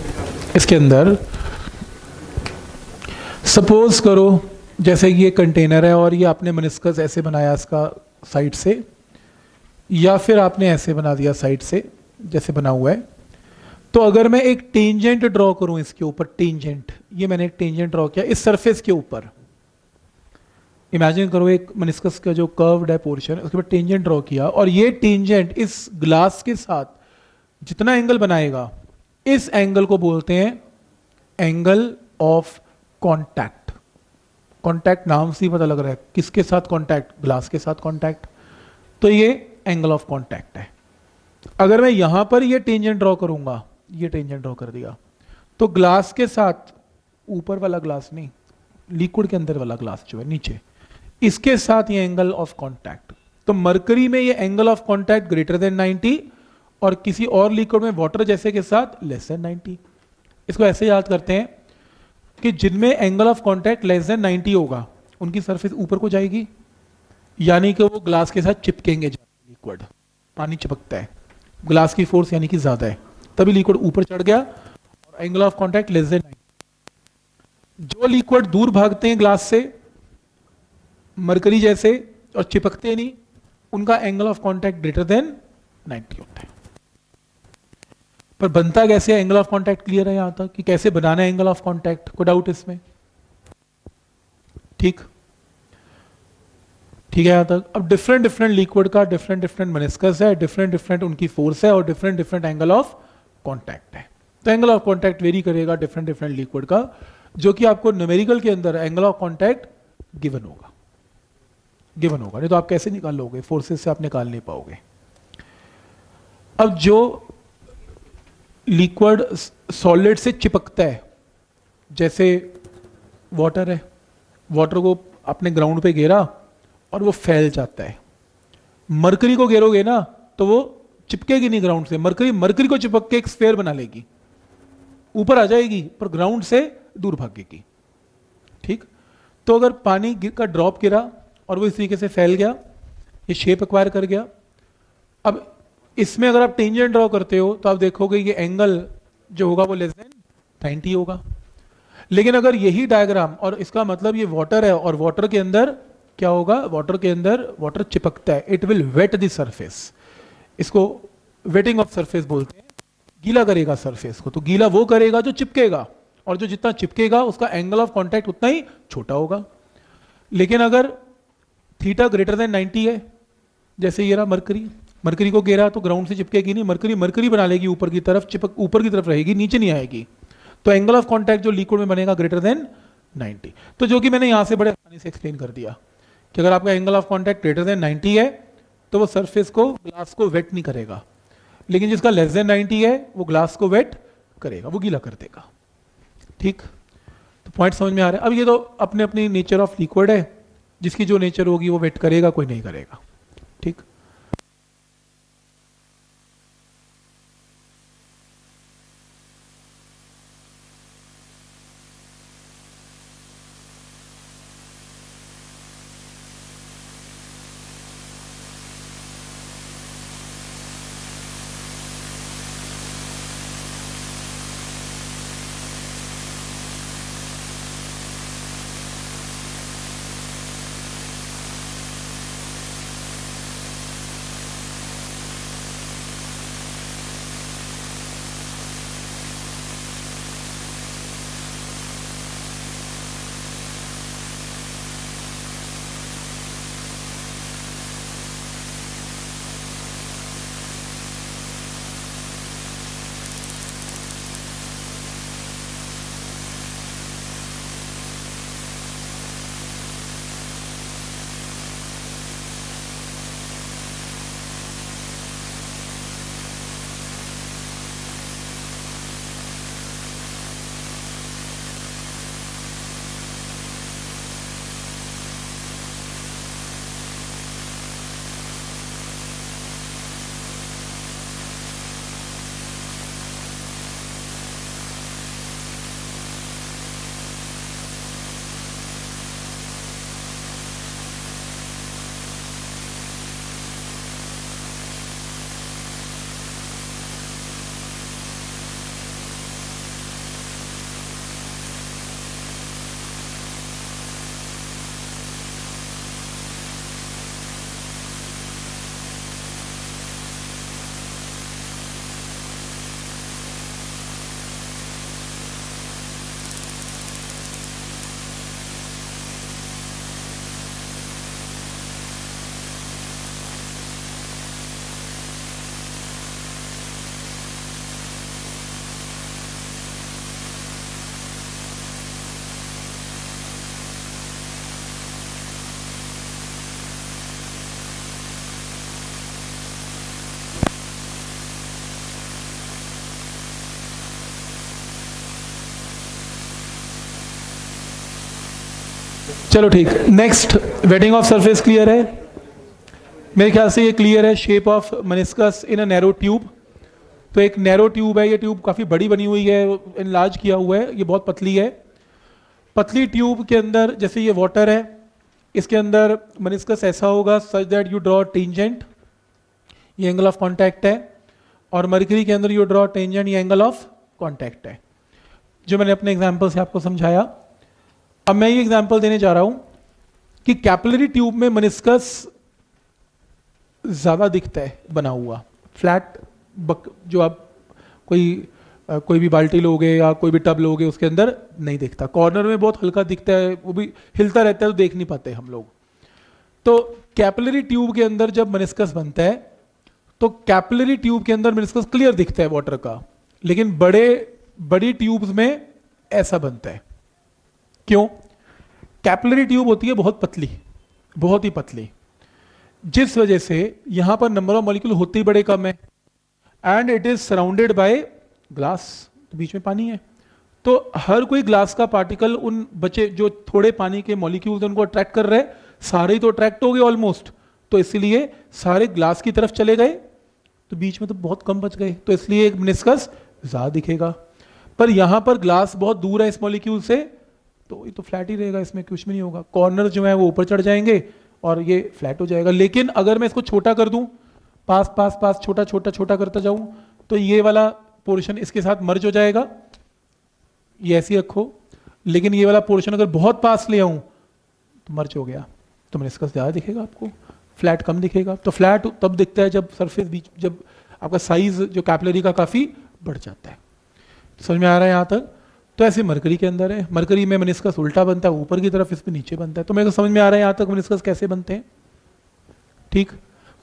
इसके अंदर सपोज करो जैसे कि ये कंटेनर है और ये आपने मेनिस्कस ऐसे बनाया इसका साइड से, या फिर आपने ऐसे बना दिया साइड से जैसे बना हुआ है। तो अगर मैं एक टेंजेंट ड्रॉ करूं इसके ऊपर, टेंजेंट, ये मैंने एक टेंजेंट ड्रॉ किया इस सरफेस के ऊपर। इमेजिन करो एक मेनिस्कस का जो कर्व्ड है पोर्शन, उसके ऊपर टेंजेंट ड्रॉ किया, और ये टेंजेंट इस ग्लास के साथ जितना एंगल बनाएगा, इस एंगल को बोलते हैं एंगल ऑफ कांटेक्ट। कांटेक्ट नाम से ही पता लग रहा है किसके साथ कांटेक्ट, ग्लास के साथ कांटेक्ट, तो ये एंगल ऑफ कांटेक्ट है। अगर मैं यहां पर ये टेंजेंट ड्रॉ करूंगा, ये टेंजेंट ड्रॉ कर दिया, तो ग्लास के साथ, ऊपर वाला ग्लास नहीं, लिक्विड के अंदर वाला ग्लास जो है नीचे, इसके साथ ये एंगल ऑफ कांटेक्ट। तो मरकरी में ये angle of contact greater than 90 और किसी और लिक्विड में वाटर जैसे के साथ लेस देन 90। इसको ऐसे याद करते हैं कि जिनमें angle of contact less than 90 होगा उनकी सरफेस ऊपर को जाएगी, यानी कि वो ग्लास के साथ चिपकेंगे। लिक्विड, पानी चिपकता है, ग्लास की फोर्स यानी कि ज्यादा है, तभी लिक्विड ऊपर चढ़ गया और angle of contact less than 90। जो लिक्विड दूर भागते हैं ग्लास से, मरकरी जैसे, और चिपकते नहीं, उनका angle of contact greater than 90 होता है। पर बनता कैसे है एंगल ऑफ कांटेक्ट? क्लियर है यहां तक कि कैसे बनाना है एंगल ऑफ कांटेक्ट? कोई डाउट इसमें? ठीक है यहां तक। अब डिफरेंट डिफरेंट लिक्विड का डिफरेंट डिफरेंट मेनिस्कस है, डिफरेंट डिफरेंट उनकी फोर्स है और different different angle of contact है। तो एंगल ऑफ कांटेक्ट वेरी करेगा डिफरेंट डिफरेंट लिक्विड का, जो कि आपको न्यूमेरिकल के अंदर एंगल ऑफ कांटेक्ट गिवन होगा, गिवन होगा, नहीं तो आप कैसे निकाल लोगे, फोर्सेस से आप निकाल नहीं पाओगे। अब जो लिक्विड सॉलिड से चिपकता है, जैसे वाटर है, वाटर को अपने ग्राउंड पे घेरा और वो फैल जाता है। मरकरी को घेरोगे ना तो वो चिपकेगी नहीं ग्राउंड से, मरकरी को चिपक के एक स्फीयर बना लेगी, ऊपर आ जाएगी पर ग्राउंड से दूर भागेगी। ठीक, तो अगर पानी का ड्रॉप गिरा और वो इस तरीके से फैल गया, ये शेप एक्वायर कर गया। अब इसमें अगर आप टेंजेंट ड्रॉ करते हो तो आप देखोगे ये एंगल जो होगा वो लेस देन 90 होगा। लेकिन अगर यही डायग्राम, और इसका मतलब ये वाटर है और वाटर के अंदर क्या होगा, वाटर के अंदर वाटर चिपकता है, it will wet the surface, इसको वेटिंग ऑफ सरफेस बोलते हैं, गीला करेगा सरफेस को। तो गीला वो करेगा जो चिपकेगा, और जो जितना चिपकेगा उसका एंगल ऑफ कांटेक्ट उतना ही छोटा होगा। लेकिन अगर थीटा ग्रेटर देन 90 है, जैसे ये रहा मरकरी, मरकरी को घेरा तो ग्राउंड से चिपकेगी नहीं, मरकरी मरकरी बना लेगी ऊपर की तरफ, चिपक ऊपर की तरफ रहेगी, नीचे नहीं आएगी। तो एंगल ऑफ कांटेक्ट जो लिक्विड में बनेगा ग्रेटर देन 90। तो जो कि मैंने यहां से बड़े आसानी से एक्सप्लेन कर दिया कि अगर आपका angle of contact greater than 90 है तो वो सरफेस को, ग्लास को वेट नहीं करेगा, लेकिन जिसका लेस देन 90 है वो ग्लास को वेट करेगा, वो गीला कर देगा। ठीक, तो पॉइंट समझ में आ रहा है। अब ये तो अपने अपनी नेचर ऑफ लिक्विड है, जिसकी जो नेचर होगी वो वेट करेगा, कोई नहीं करेगा। ठीक, चलो ठीक, next wetting of surface clear है मेरे ख्याल से, ये क्लियर है। Shape of meniscus in a narrow tube, तो एक नैरो ट्यूब है, ये ट्यूब काफ़ी बड़ी बनी हुई है, इनलार्ज किया हुआ है, ये बहुत पतली है। पतली ट्यूब के अंदर जैसे ये वाटर है, इसके अंदर मेनिस्कस ऐसा होगा such that you draw tangent, ये एंगल ऑफ कॉन्टैक्ट है, और मरकरी के अंदर यू ड्रॉ टेंजेंट, ये एंगल ऑफ कॉन्टैक्ट है, जो मैंने अपने एग्जाम्पल से आपको समझाया। अब मैं ये एग्जाम्पल देने जा रहा हूं कि कैपिलरी ट्यूब में मेनिस्कस ज्यादा दिखता है बना हुआ, फ्लैट जो आप कोई भी बाल्टी लोगे या कोई भी टब लोगे उसके अंदर नहीं दिखता, कॉर्नर में बहुत हल्का दिखता है, वो भी हिलता रहता है तो देख नहीं पाते हम लोग। तो कैपिलरी ट्यूब के अंदर जब मेनिस्कस बनता है तो कैपिलरी ट्यूब के अंदर मेनिस्कस क्लियर दिखता है वाटर का, लेकिन बड़ी ट्यूब्स में ऐसा बनता है। क्यों? कैपिलरी ट्यूब होती है बहुत पतली, बहुत ही पतली, जिस वजह से यहां पर नंबर ऑफ मॉलिक्यूल होते ही बड़े कम है, and it is surrounded by glass, तो बीच में पानी है, तो हर कोई ग्लास का पार्टिकल उन बचे जो थोड़े पानी के मॉलिक्यूल्स उनको अट्रैक्ट कर रहे हैं, सारे ही तो अट्रैक्ट हो गए ऑलमोस्ट, तो इसलिए सारे ग्लास की तरफ चले गए, तो बीच में तो बहुत कम बच गए, तो इसलिए एक मेनिस्कस ज्यादा दिखेगा। पर यहां पर ग्लास बहुत दूर है इस मॉलिक्यूल से, तो ये तो फ्लैट ही रहेगा, इसमें कुछ भी नहीं होगा। कॉर्नर जो है वो ऊपर चढ़ जाएंगे और ये फ्लैट हो जाएगा। लेकिन अगर मैं इसको छोटा कर दूं, पास पास पास छोटा छोटा छोटा करता जाऊं, तो ये वाला पोर्शन इसके साथ मर्ज हो जाएगा, ये ऐसे ही रखो। लेकिन ये वाला पोर्शन अगर बहुत पास ले आऊं तो मर्ज हो गया, तो मेनिस्कस ज़्यादा दिखेगा आपको, फ्लैट कम दिखेगा। तो फ्लैट तब दिखता है जब सरफेस बीच, जब आपका साइज जो कैपिलरी का काफ़ी बढ़ जाता है। तो समझ में आ रहा है यहाँ तक? तो ऐसे मरकरी के अंदर है, मरकरी में मेनिस्कस उल्टा बनता है, ऊपर की तरफ, इस पे नीचे बनता है। तो मेरे को समझ में आ रहा है यहाँ तक मेनिस्कस कैसे बनते हैं, ठीक।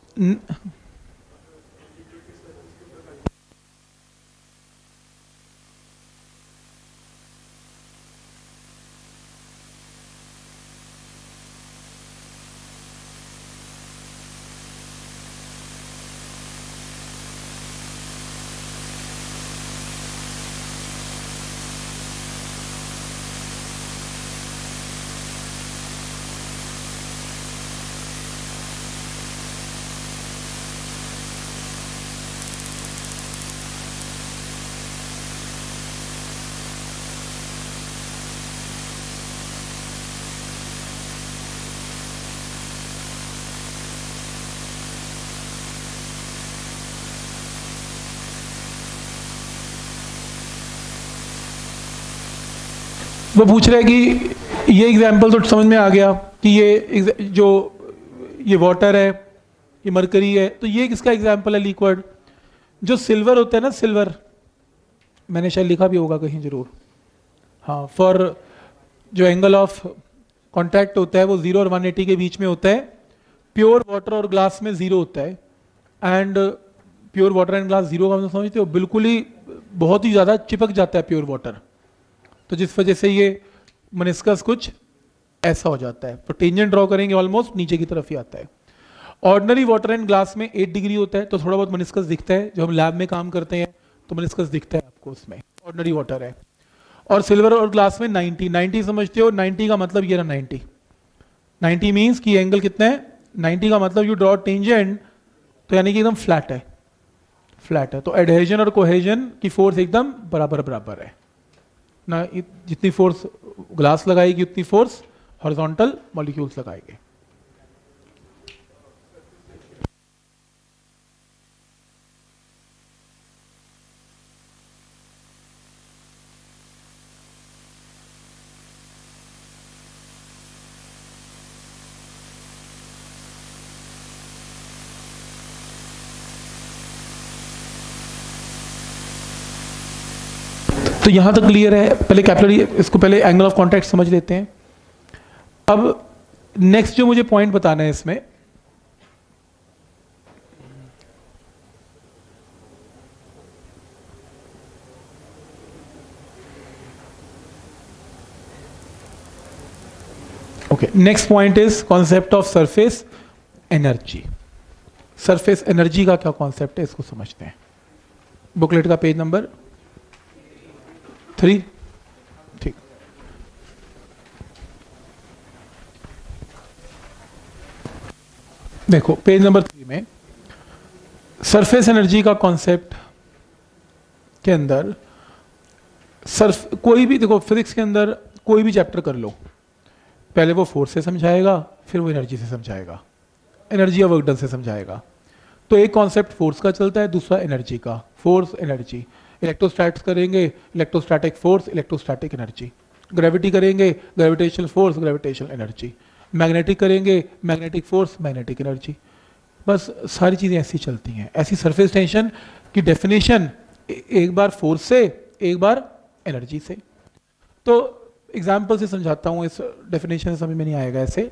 वो पूछ रहे हैं कि ये एग्जाम्पल तो समझ में आ गया कि ये वाटर है, ये मरकरी है, तो ये किसका एग्जाम्पल है लिक्विड? जो सिल्वर होता है ना, सिल्वर, मैंने शायद लिखा भी होगा कहीं जरूर, हाँ, फॉर जो एंगल ऑफ कॉन्टैक्ट होता है वो 0 और 180 के बीच में होता है। प्योर वाटर और ग्लास में 0 होता है। And pure water and glass 0 का मतलब समझते हो, बिल्कुल ही बहुत ही ज़्यादा चिपक जाता है प्योर वाटर, तो जिस वजह से ये मेनिस्कस कुछ ऐसा हो जाता है। तो टेंजेंट ड्रॉ करेंगे ऑलमोस्ट नीचे की तरफ ही आता है। ऑर्डिनरी वाटर एंड ग्लास में 8 डिग्री होता है, तो थोड़ा बहुत मेनिस्कस दिखता है। जब हम लैब में काम करते हैं तो मेनिस्कस दिखता है आपको, उसमें ऑर्डिनरी वाटर है। और सिल्वर और ग्लास में 90 समझते हो, 90 का मतलब ये रहा 90 मीन्स कि एंगल कितना है 90 का मतलब यू ड्रॉ टेंजेंट, तो यानी कि एकदम फ्लैट है, फ्लैट है। तो एडहेजन और कोहेजन की फोर्स एकदम बराबर बराबर है ना, जितनी फोर्स ग्लास लगाएगी उतनी फोर्स हॉरिजॉन्टल मॉलिक्यूल्स लगाएंगे। तो यहां तक क्लियर है। पहले कैपिलरी, इसको पहले एंगल ऑफ कॉन्टैक्ट समझ लेते हैं। अब नेक्स्ट जो मुझे पॉइंट बताना है इसमें, okay, next point is concept of surface energy. Surface energy का क्या कॉन्सेप्ट है इसको समझते हैं। बुकलेट का पेज नंबर 3, ठीक। देखो पेज नंबर 3 में सरफेस एनर्जी का कॉन्सेप्ट के अंदर कोई भी, देखो फिजिक्स के अंदर कोई भी चैप्टर कर लो, पहले वो फोर्स से समझाएगा, फिर वो एनर्जी से समझाएगा, एनर्जी या वर्क डन से समझाएगा। तो एक कॉन्सेप्ट फोर्स का चलता है, दूसरा एनर्जी का। फोर्स एनर्जी, इलेक्ट्रोस्टैटिक्स करेंगे, electrostatic force, electrostatic energy. Gravity करेंगे, gravitational force, gravitational energy. Magnetic करेंगे, मैग्नेटिक फोर्स, मैग्नेटिक एनर्जी। बस सारी चीज़ें ऐसी चलती हैं। ऐसी सरफेस टेंशन की डेफिनेशन एक बार फोर्स से, एक बार एनर्जी से। तो एग्जाम्पल से समझाता हूँ, इस डेफिनेशन समझ में नहीं आएगा ऐसे।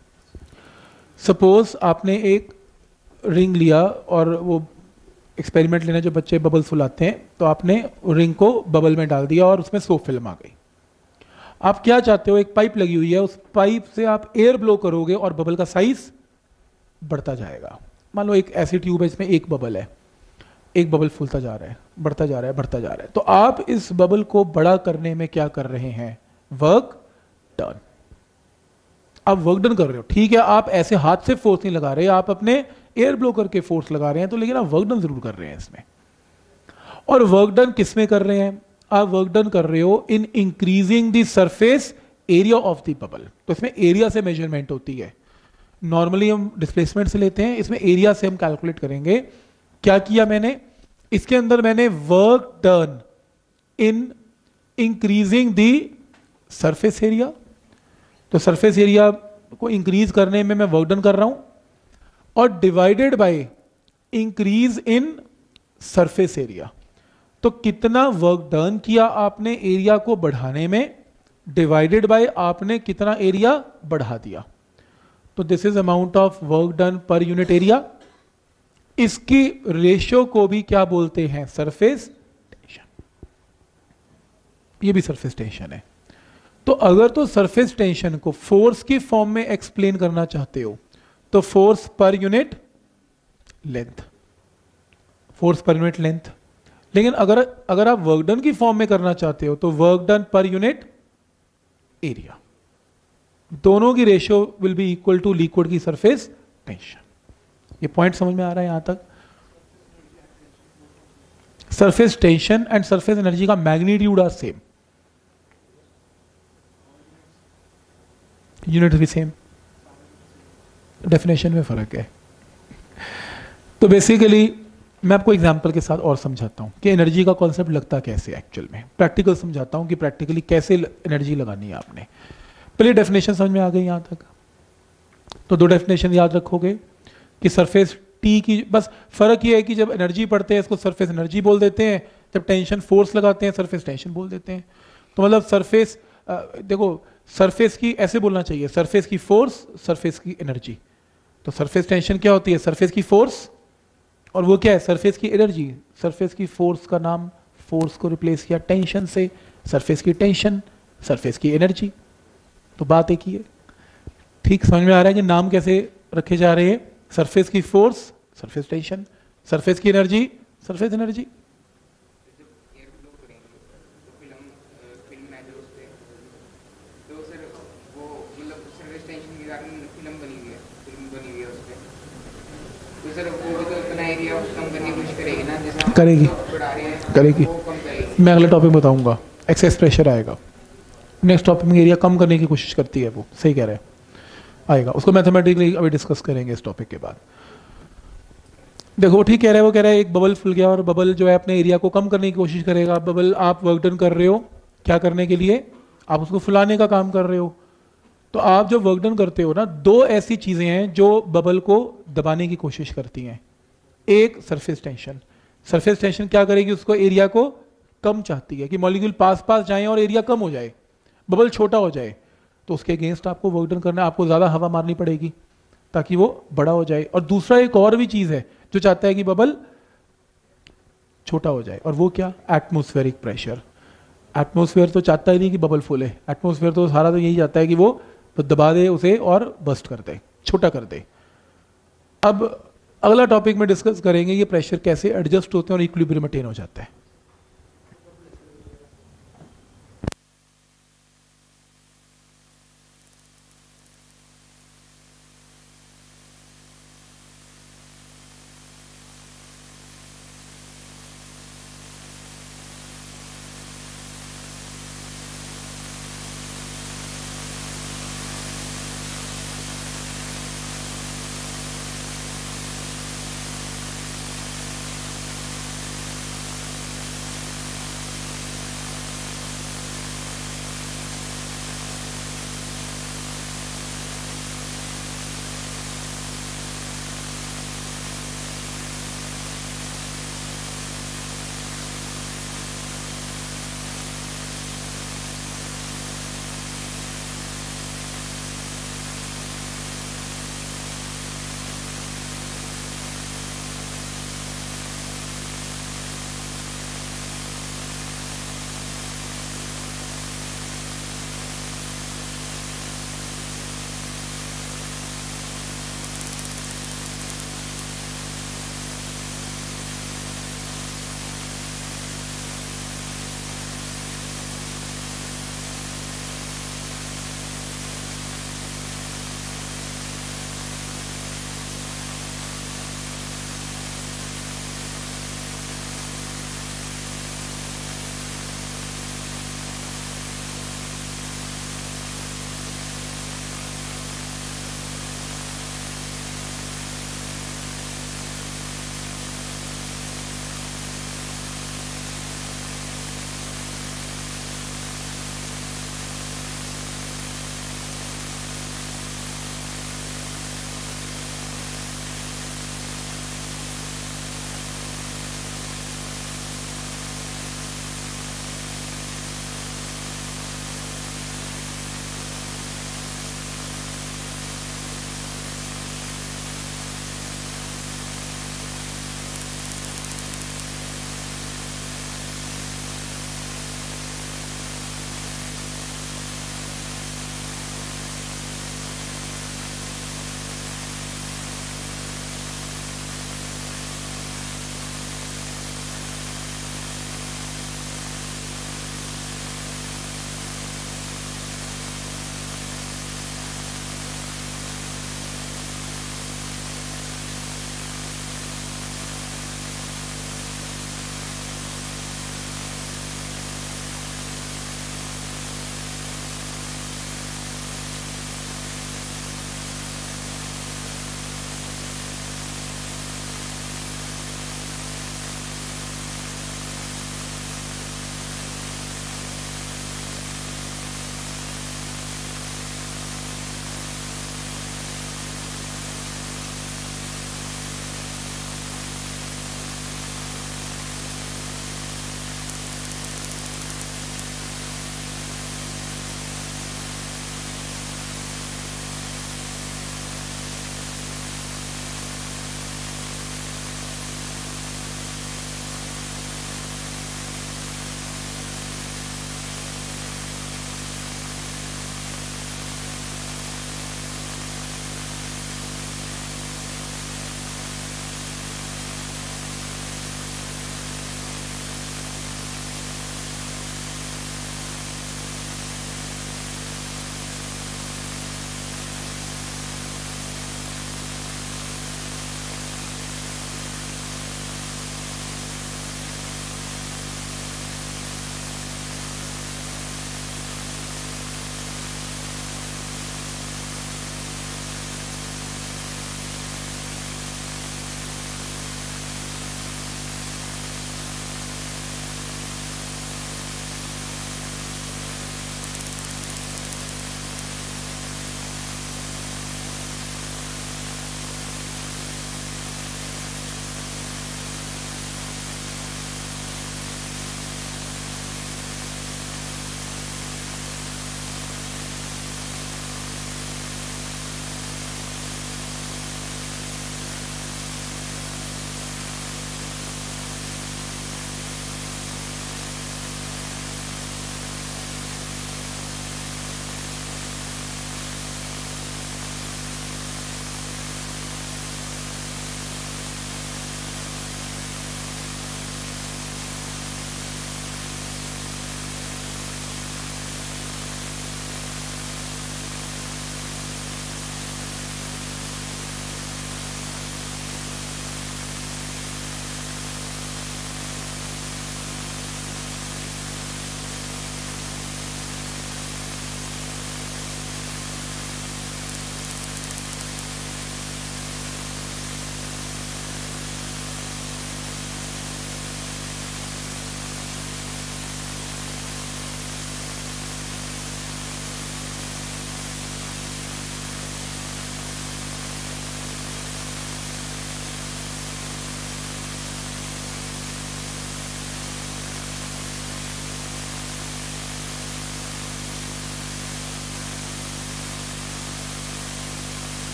सपोज आपने एक रिंग लिया और वो एक्सपेरिमेंट लेने जो बच्चे बबल्स फुलाते हैं, तो आपने रिंग को बबल में डाल दिया और उसमें सोप फिल्म आ गई। आप क्या चाहते हो, एक पाइप लगी हुई है, उस पाइप से आप एयर ब्लो करोगे और बबल का साइज बढ़ता जाएगा। मान लो एक ऐसी ट्यूब है जिसमें एक बबल है, एक बबल फूलता जा रहा है, बढ़ता जा रहा है, बढ़ता जा रहा है। तो आप इस बबल को बड़ा करने में क्या कर रहे हैं, वर्क डन। आप वर्क डन कर रहे हो, ठीक है। आप ऐसे हाथ से फोर्स नहीं लगा रहे, आप अपने एयर ब्लो करके फोर्स लगा रहे हैं, तो लेकिन आप वर्क डन जरूर कर रहे हैं इसमें। और वर्क डन किस में कर रहे हैं, आप वर्क डन कर रहे हो in increasing the surface area of the bubble, तो इसमें एरिया से मेजरमेंट होती है। नॉर्मली हम डिस्प्लेसमेंट से लेते हैं, इसमें एरिया से हम कैलकुलेट करेंगे। क्या किया मैंने, इसके अंदर मैंने work done in increasing the surface area, तो सरफेस एरिया को इंक्रीज करने में मैं वर्क डन कर रहा हूं, और divided by increase in surface area, तो कितना वर्क डन किया आपने एरिया को बढ़ाने में, डिवाइडेड बाय आपने कितना एरिया बढ़ा दिया, तो this is amount of work done पर यूनिट एरिया। इसकी रेशियो को भी क्या बोलते हैं, सरफेस टेंशन। ये भी सरफेस टेंशन है। तो अगर तो सरफेस टेंशन को फोर्स की फॉर्म में एक्सप्लेन करना चाहते हो तो फोर्स पर यूनिट लेंथ, फोर्स पर यूनिट लेंथ। लेकिन अगर आप वर्क डन की फॉर्म में करना चाहते हो तो वर्क डन पर यूनिट एरिया। दोनों की ratio will be equal to liquid की सरफेस टेंशन। ये पॉइंट समझ में आ रहा है यहां तक? Surface tension and surface energy का मैग्नीट्यूड आर सेम, यूनिट भी सेम, डेफिनेशन में फर्क है। तो बेसिकली मैं आपको एग्जांपल के साथ और समझाता हूं कि एनर्जी का कॉन्सेप्ट लगता कैसे एक्चुअल में, प्रैक्टिकल समझाता हूं कि प्रैक्टिकली कैसे एनर्जी लगानी है आपने। पहले डेफिनेशन समझ में आ गई यहां तक? तो दो डेफिनेशन याद रखोगे कि सरफेस टी की, बस फर्क ये है कि जब एनर्जी पढ़ते हैं इसको सरफेस एनर्जी बोल देते हैं, जब टेंशन फोर्स लगाते हैं सरफेस टेंशन बोल देते हैं। तो मतलब सरफेस, देखो सरफेस की ऐसे बोलना चाहिए, सरफेस की फोर्स, सरफेस की एनर्जी। तो सरफेस टेंशन क्या होती है, सरफेस की फोर्स, और वो क्या है, सरफेस की एनर्जी। सरफेस की फोर्स का नाम फोर्स को रिप्लेस किया टेंशन से, सरफेस की टेंशन, सरफेस की एनर्जी। तो बात एक ही है। ठीक समझ में आ रहा है कि नाम कैसे रखे जा रहे हैं? सरफेस की फोर्स, सरफेस टेंशन, सरफेस की एनर्जी, सरफेस एनर्जी। करेगी करेगी मैं अगले टॉपिक में बताऊंगा। एक्सेस प्रेशर आएगा नेक्स्ट टॉपिक में, एरिया कम करने की कोशिश करती है वो, सही कह रहे हैं, आएगा उसको मैथमेटिकली अभी डिस्कस करेंगे इस टॉपिक के बाद। देखो ठीक कह रहा है, वो कह रहा है एक बबल फुल गया और बबल जो है अपने एरिया को कम करने की कोशिश करेगा। बबल आप वर्क डन कर रहे हो क्या करने के लिए, आप उसको फुलाने का काम कर रहे हो। तो आप जो वर्क डन करते हो ना, दो ऐसी चीजें हैं जो बबल को दबाने की कोशिश करती हैं। एक सरफेस टेंशन, सरफेस टेंशन क्या करेगी, उसको एरिया को कम चाहती है कि मॉलिक्यूल पास पास जाए और एरिया कम हो जाए, बबल छोटा हो जाए। तो उसके अगेंस्ट आपको वर्क डन करना है, आपको ज्यादा हवा मारनी पड़ेगी ताकि वो बड़ा हो जाए। और दूसरा एक और भी चीज है जो चाहता है कि बबल छोटा हो जाए, और वो क्या, एटमॉस्फेरिक प्रेशर। एटमॉस्फेयर तो चाहता ही नहीं कि बबल फूले, एटमॉस्फेयर तो सारा तो यही चाहता है कि वो दबा दे उसे और बस्ट कर दे, छोटा कर दे। अब अगला टॉपिक में डिस्कस करेंगे ये प्रेशर कैसे एडजस्ट होते हैं और इक्विलिब्रियम मेंटेन हो जाता है।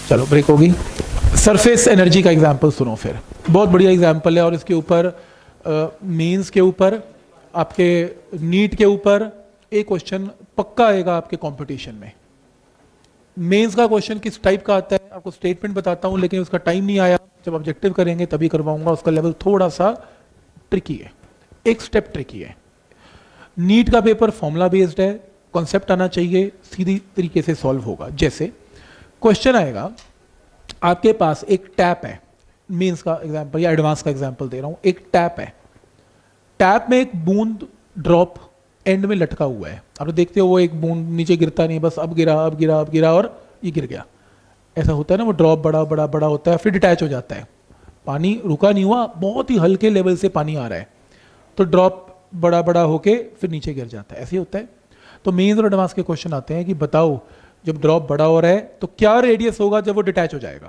चलो ब्रेक होगी। सरफेस एनर्जी का एग्जाम्पल सुनो फिर, बहुत बढ़िया एग्जाम्पल है और इसके ऊपर मेंस के ऊपर, आपके नीट के ऊपर एक क्वेश्चन पक्का आएगा आपके कंपटीशन में। मेंस का क्वेश्चन किस टाइप का आता है आपको स्टेटमेंट बताता हूं, लेकिन उसका टाइम नहीं आया, जब ऑब्जेक्टिव करेंगे तभी करवाऊंगा। उसका लेवल थोड़ा सा ट्रिकी है, एक स्टेप ट्रिकी है। नीट का पेपर फॉर्मूला बेस्ड है, कॉन्सेप्ट आना चाहिए, सीधी तरीके से सॉल्व होगा। जैसे क्वेश्चन आएगा, आपके पास एक टैप है, मीन्स का एग्जांपल या एडवांस का एग्जांपल दे रहा हूं, एक टैप है, टैप में एक बूंद ड्रॉप एंड में लटका हुआ है। आप देखते हो वो एक बूंद नीचे गिरता नहीं, बस अब गिरा अब गिरा अब गिरा और ये गिर गया। ऐसा होता है ना, वो ड्रॉप बड़ा बड़ा बड़ा होता है, फिर डिटैच हो जाता है। पानी रुका नहीं हुआ, बहुत ही हल्के लेवल से पानी आ रहा है, तो ड्रॉप बड़ा बड़ा होके फिर नीचे गिर जाता है, ऐसे ही होता है। तो मेंस और एडवांस के क्वेश्चन आते हैं कि बताओ जब ड्रॉप बड़ा हो रहा है तो क्या रेडियस होगा जब वो डिटैच हो जाएगा।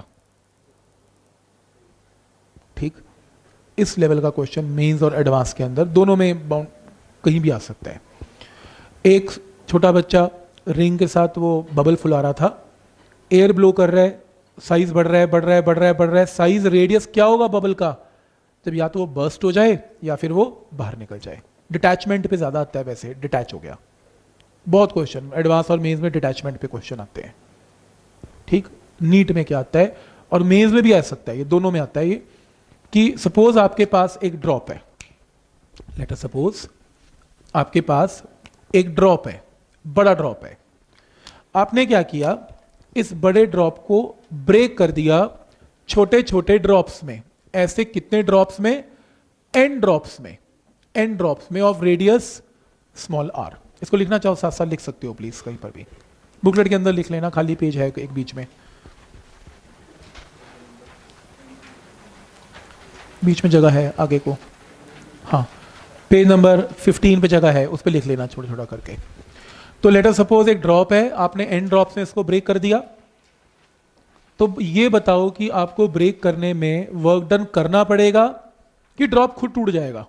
ठीक, इस लेवल का क्वेश्चन मेंस और एडवांस के अंदर दोनों में बाउंड कहीं भी आ सकता है। एक छोटा बच्चा रिंग के साथ वो बबल फुला रहा था, एयर ब्लो कर रहा है, साइज बढ़ रहा है बढ़ रहा है बढ़ रहा है बढ़ रहा है, साइज रेडियस क्या होगा बबल का जब या तो वो बर्स्ट हो जाए या फिर वो बाहर निकल जाए। डिटैचमेंट पे ज्यादा आता है, वैसे डिटैच हो गया। बहुत क्वेश्चन एडवांस और मेंस में डिटैचमेंट पे क्वेश्चन आते हैं। ठीक, नीट में क्या आता है और मेंस में भी आ सकता है, ये दोनों में आता है ये, कि सपोज आपके पास एक ड्रॉप है, लेट अस सपोज आपके पास एक ड्रॉप है, बड़ा ड्रॉप है। आपने क्या किया, इस बड़े ड्रॉप को ब्रेक कर दिया छोटे छोटे ड्रॉप्स में। ऐसे कितने ड्रॉप्स में? एन ड्रॉप्स में, एन ड्रॉप्स में ऑफ रेडियस स्मॉल आर। इसको लिखना चाहो साथ साथ लिख सकते हो प्लीज, कहीं पर भी बुकलेट के अंदर लिख लेना, खाली पेज है एक बीच में जगह है आगे को, हाँ पेज नंबर 15 पे जगह है, उस पर लिख लेना छोटा छोटा करके। तो लेट अस सपोज एक ड्रॉप है, आपने एन ड्रॉप्स में इसको ब्रेक कर दिया। तो ये बताओ कि आपको ब्रेक करने में वर्क डन करना पड़ेगा कि ड्रॉप खुद टूट जाएगा।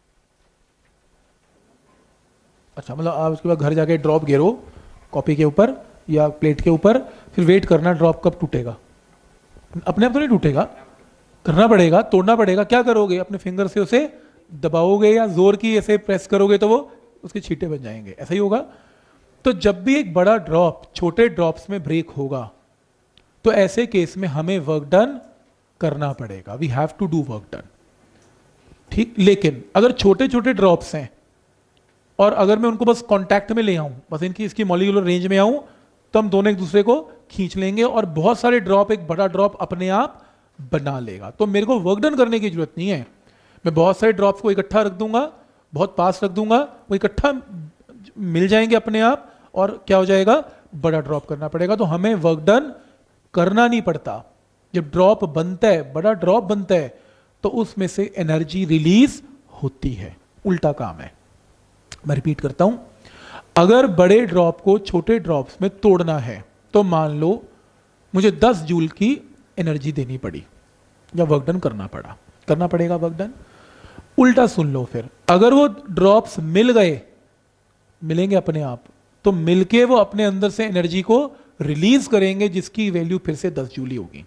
अच्छा, मतलब आप उसके बाद घर जाके ड्रॉप गिरो कॉपी के ऊपर या प्लेट के ऊपर, फिर वेट करना ड्रॉप कब टूटेगा। अपने आप तो नहीं टूटेगा, करना पड़ेगा, तोड़ना पड़ेगा। क्या करोगे, अपने फिंगर से उसे दबाओगे या जोर की ऐसे प्रेस करोगे तो वो उसके छींटे बन जाएंगे, ऐसा ही होगा। तो जब भी एक बड़ा ड्रॉप छोटे ड्रॉप्स में ब्रेक होगा तो ऐसे केस में हमें वर्क डन करना पड़ेगा, we have to do work done. ठीक, लेकिन अगर छोटे छोटे ड्रॉप्स हैं और अगर मैं उनको बस कांटेक्ट में ले आऊं, बस इनकी इसकी मॉलिक्यूलर रेंज में आऊं, तो हम दोनों एक दूसरे को खींच लेंगे और बहुत सारे ड्रॉप एक बड़ा ड्रॉप अपने आप बना लेगा। तो मेरे को वर्क डन करने की जरूरत नहीं है, मैं बहुत सारे ड्रॉप्स को इकट्ठा रख दूंगा, बहुत पास रख दूंगा, वो इकट्ठा मिल जाएंगे अपने आप और क्या हो जाएगा, बड़ा ड्रॉप करना पड़ेगा। तो हमें वर्क डन करना नहीं पड़ता। जब ड्रॉप बनता है, बड़ा ड्रॉप बनता है, तो उसमें से एनर्जी रिलीज होती है, उल्टा काम है। मैं रिपीट करता हूं, अगर बड़े ड्रॉप को छोटे ड्रॉप्स में तोड़ना है तो मान लो मुझे 10 जूल की एनर्जी देनी पड़ी या वर्क डन करना पड़ेगा वर्क डन। उल्टा सुन लो, फिर अगर वो ड्रॉप्स मिल गए, मिलेंगे अपने आप, तो मिलके वो अपने अंदर से एनर्जी को रिलीज करेंगे जिसकी वैल्यू फिर से 10 जूल होगी।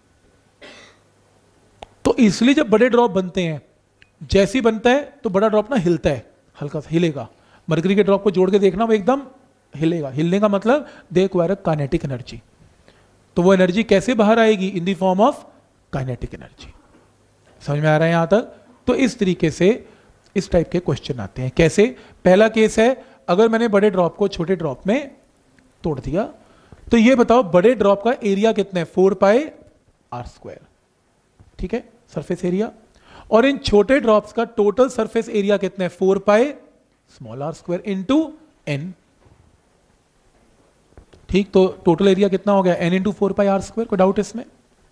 तो इसलिए जब बड़े ड्रॉप बनते हैं, जैसे ही बनता है तो बड़ा ड्रॉप ना हिलता है, हल्का सा हिलेगा। मरकरी के ड्रॉप को जोड़ के देखना, वो एकदम हिलेगा। हिलने का मतलब दे एक्वायर काइनेटिक एनर्जी। तो वो एनर्जी कैसे बाहर आएगी, in the form of kinetic energy. समझ में आ रहा है यहां तक? तो इस तरीके से इस टाइप के क्वेश्चन आते हैं। कैसे? पहला केस है, अगर मैंने बड़े ड्रॉप को छोटे ड्रॉप में तोड़ दिया, तो ये बताओ बड़े ड्रॉप का एरिया कितना है, 4 पाई आर स्क्वायर, ठीक है, सरफेस एरिया। और इन छोटे ड्रॉप्स का टोटल सरफेस एरिया कितना है, 4 pi small r square into n. ठीक, तो टोटल एरिया कितना हो गया, n into 4 pi r square. कोई डाउट इसमें?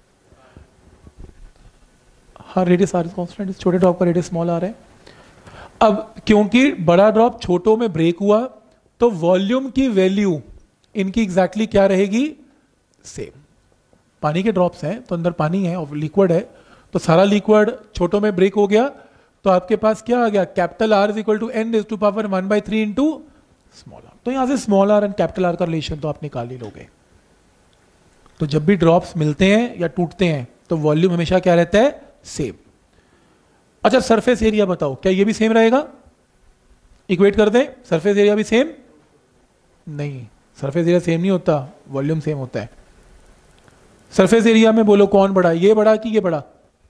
हाँ, रेडियस आर इज कांस्टेंट, छोटे ड्रॉप का रेडियस स्मॉल आर है। अब क्योंकि बड़ा ड्रॉप छोटों में ब्रेक हुआ, तो वॉल्यूम की वैल्यू इनकी एग्जैक्टली क्या रहेगी, सेम। पानी के ड्रॉप्स हैं तो अंदर पानी है और लिक्विड है, तो सारा लिक्विड छोटों में ब्रेक हो गया, तो आपके पास क्या आ गया, capital R is equal to n raise to power 1/3 into small r. तो यहां से small r and capital R का रिलेशन तो आप निकाल ही लोगे। तो जब भी ड्रॉप्स मिलते हैं या टूटते हैं तो वॉल्यूम हमेशा क्या रहता है, सेम। अच्छा सरफेस एरिया बताओ, क्या ये भी सेम रहेगा? इक्वेट कर दें, सरफेस एरिया भी सेम नहीं, सरफेस एरिया सेम नहीं होता, वॉल्यूम सेम होता है। सरफेस एरिया में बोलो कौन बड़ा, ये बड़ा कि ये बड़ा?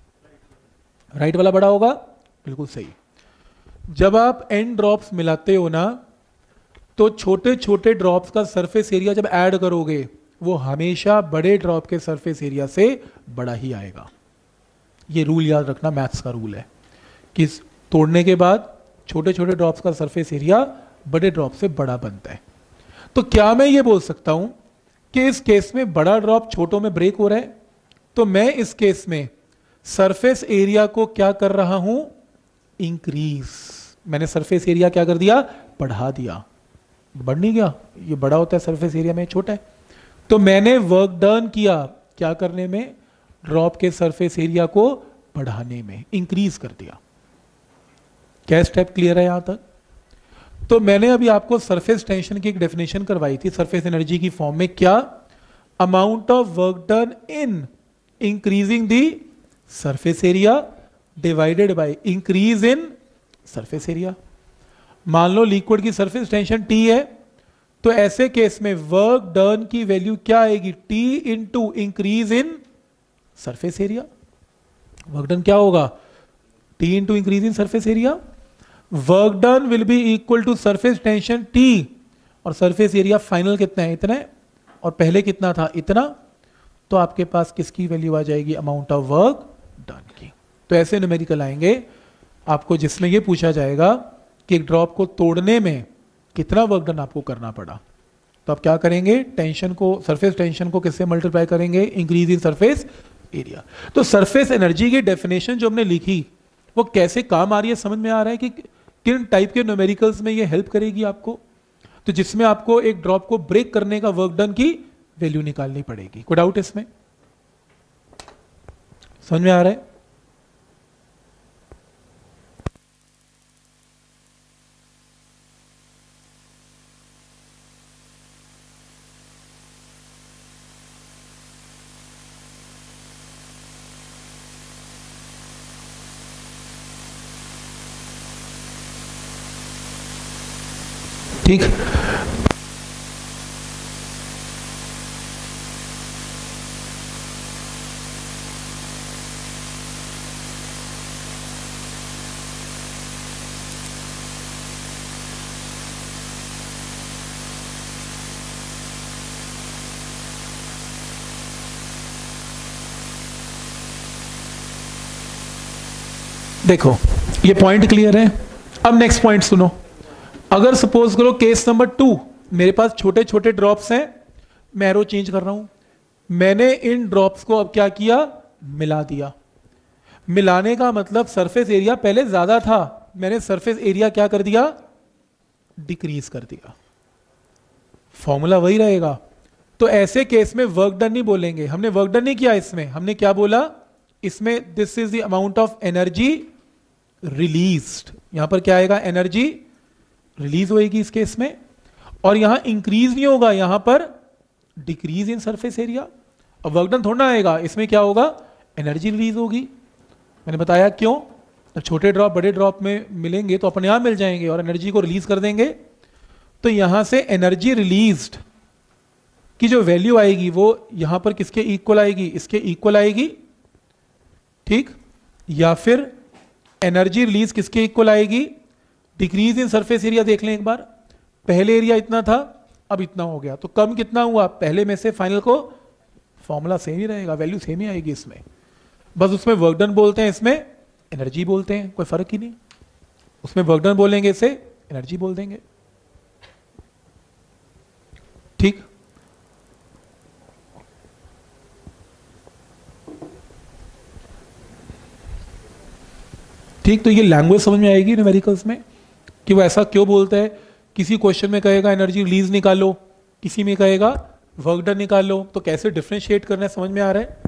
राइट वाला बड़ा होगा, बिल्कुल सही। जब आप एन ड्रॉप्स मिलाते हो ना, तो छोटे छोटे ड्रॉप्स का सरफेस एरिया जब ऐड करोगे वो हमेशा बड़े ड्रॉप के सरफेस एरिया से बड़ा ही आएगा। ये रूल याद रखना, मैथ्स का रूल है कि तोड़ने के बाद छोटे छोटे ड्रॉप्स का सरफेस एरिया बड़े ड्रॉप से बड़ा बनता है। तो क्या मैं ये बोल सकता हूं कि इस केस में बड़ा ड्रॉप छोटों में ब्रेक हो रहा है, तो मैं इस केस में सरफेस एरिया को क्या कर रहा हूं, इंक्रीज। मैंने सरफेस एरिया क्या कर दिया, बढ़ा दिया। बढ़ नहीं गया, ये बड़ा होता है सरफेस एरिया में, छोटा है। तो मैंने वर्क डन किया क्या करने में, ड्रॉप के सरफेस एरिया को बढ़ाने में, इंक्रीज कर दिया। क्या स्टेप क्लियर है यहां तक? तो मैंने अभी आपको सरफेस टेंशन की एक डेफिनेशन करवाई थी सरफेस एनर्जी की फॉर्म में, क्या? Amount of work done in increasing the surface area divided by increase in surface area. मान लो लिक्विड की सरफेस टेंशन T है, तो ऐसे केस में वर्क डन की वैल्यू क्या आएगी, T into increase in surface area. Work done क्या होगा, T into increase in surface area. Work done will be equal to surface tension T, और सरफेस एरिया फाइनल कितना है, इतना है, और पहले कितना था, इतना। तो आपके पास किसकी वैल्यू आ जाएगी, अमाउंट ऑफ वर्क डन की। तो ऐसे न्यूमेरिकल आएंगे आपको जिसमें यह पूछा जाएगा कि एक ड्रॉप को तोड़ने में कितना वर्क डन आपको करना पड़ा। तो आप क्या करेंगे, टेंशन को, सरफेस टेंशन को किससे मल्टीप्लाई करेंगे, इंक्रीज इन सरफेस एरिया। तो सरफेस एनर्जी की डेफिनेशन जो हमने लिखी वो कैसे काम आ रही है, समझ में आ रहा है कि किन टाइप के न्यूमेरिकल्स में ये हेल्प करेगी आपको। तो जिसमें आपको एक ड्रॉप को ब्रेक करने का वर्क डन की वैल्यू निकालनी पड़ेगी। कोई डाउट इसमें, समझ में आ रहा है? ठीक। देखो ये पॉइंट क्लियर है। अब नेक्स्ट पॉइंट सुनो। अगर सपोज करो केस नंबर 2, मेरे पास छोटे छोटे ड्रॉप्स हैं, मैं एरो चेंज कर रहा हूं, मैंने इन ड्रॉप्स को अब क्या किया, मिला दिया। मिलाने का मतलब सरफेस एरिया पहले ज्यादा था, मैंने सरफेस एरिया क्या कर दिया, डिक्रीज कर दिया। फॉर्मूला वही रहेगा। तो ऐसे केस में वर्क डन नहीं बोलेंगे, हमने वर्क डन नहीं किया इसमें, हमने क्या बोला, इसमें this is the amount of energy released. यहां पर क्या आएगा, एनर्जी रिलीज होएगी इस केस में, और यहां इंक्रीज नहीं होगा, यहां पर डिक्रीज इन सरफेस एरिया। अब वर्क डन थोड़ा आएगा, इसमें क्या होगा, एनर्जी रिलीज होगी। मैंने बताया क्यों, जब छोटे ड्रॉप बड़े ड्रॉप में मिलेंगे तो अपने आप मिल जाएंगे और एनर्जी को रिलीज कर देंगे। तो यहां से एनर्जी रिलीज्ड की जो वैल्यू आएगी वो यहां पर किसके इक्वल आएगी, इसके इक्वल आएगी, ठीक। या फिर एनर्जी रिलीज किसके इक्वल आएगी, डिक्रीज इन सरफेस एरिया। देख लें एक बार, पहले एरिया इतना था, अब इतना हो गया, तो कम कितना हुआ, पहले में से फाइनल को, फॉर्मूला सेम ही रहेगा, वैल्यू सेम ही आएगी इसमें, बस उसमें वर्क डन बोलते हैं, इसमें एनर्जी बोलते हैं, कोई फर्क ही नहीं। उसमें वर्क डन बोलेंगे, इसे एनर्जी बोल देंगे, ठीक। ठीक, तो ये लैंग्वेज समझ में आएगी न्यूमेरिकल्स में कि वो ऐसा क्यों बोलता है। किसी क्वेश्चन में कहेगा एनर्जी रिलीज निकालो, किसी में कहेगा वर्क डन निकालो, तो कैसे डिफरेंशिएट करना है, समझ में आ रहा है।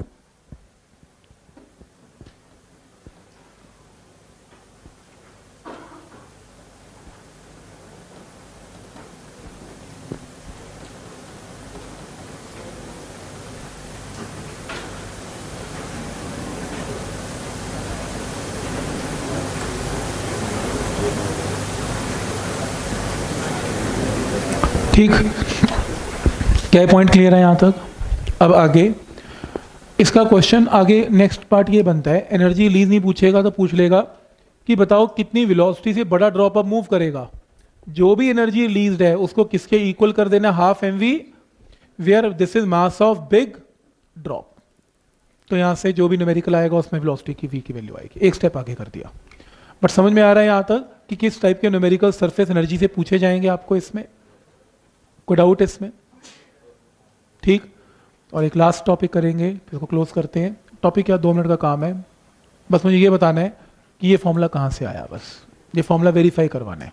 ठीक, क्या पॉइंट क्लियर है यहाँ तक? अब आगे इसका क्वेश्चन, आगे नेक्स्ट पार्ट ये बनता है, एनर्जी रिलीज नहीं पूछेगा तो पूछ लेगा कि बताओ कितनी वेलोसिटी से बड़ा ड्रॉप अब मूव करेगा। जो भी एनर्जी रिलीज्ड है उसको किसके इक्वल कर देना, half mv, where this is mass of big drop. तो यहां से जो भी न्यूमेरिकल आएगा उसमें वेलोसिटी की v की वैल्यू आएगी। एक स्टेप आगे कर दिया, बट समझ में आ रहा है यहां तक कि किस टाइप के न्यूमेरिकल सरफेस एनर्जी से पूछे जाएंगे आपको इसमें? कोई डाउट इसमें? ठीक, और एक लास्ट टॉपिक करेंगे, फिर इसको क्लोज करते हैं। टॉपिक क्या, 2 मिनट का काम है, बस मुझे ये बताना है कि ये फॉर्मूला कहाँ से आया, बस ये फॉर्मूला वेरीफाई करवाना है,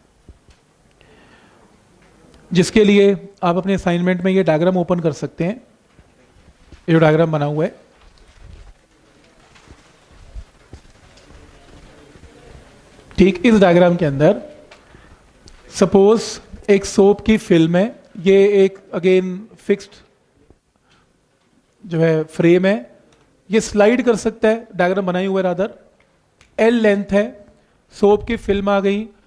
जिसके लिए आप अपने असाइनमेंट में ये डायग्राम ओपन कर सकते हैं। ये जो डायग्राम बना हुआ है, ठीक, इस डायग्राम के अंदर सपोज एक सोप की फिल्म है, ये एक अगेन फिक्स्ड जो है फ्रेम है, ये स्लाइड कर सकता है, डायग्राम बनाई हुआ है रादर, एल लेंथ है, सोप की फिल्म आ गई,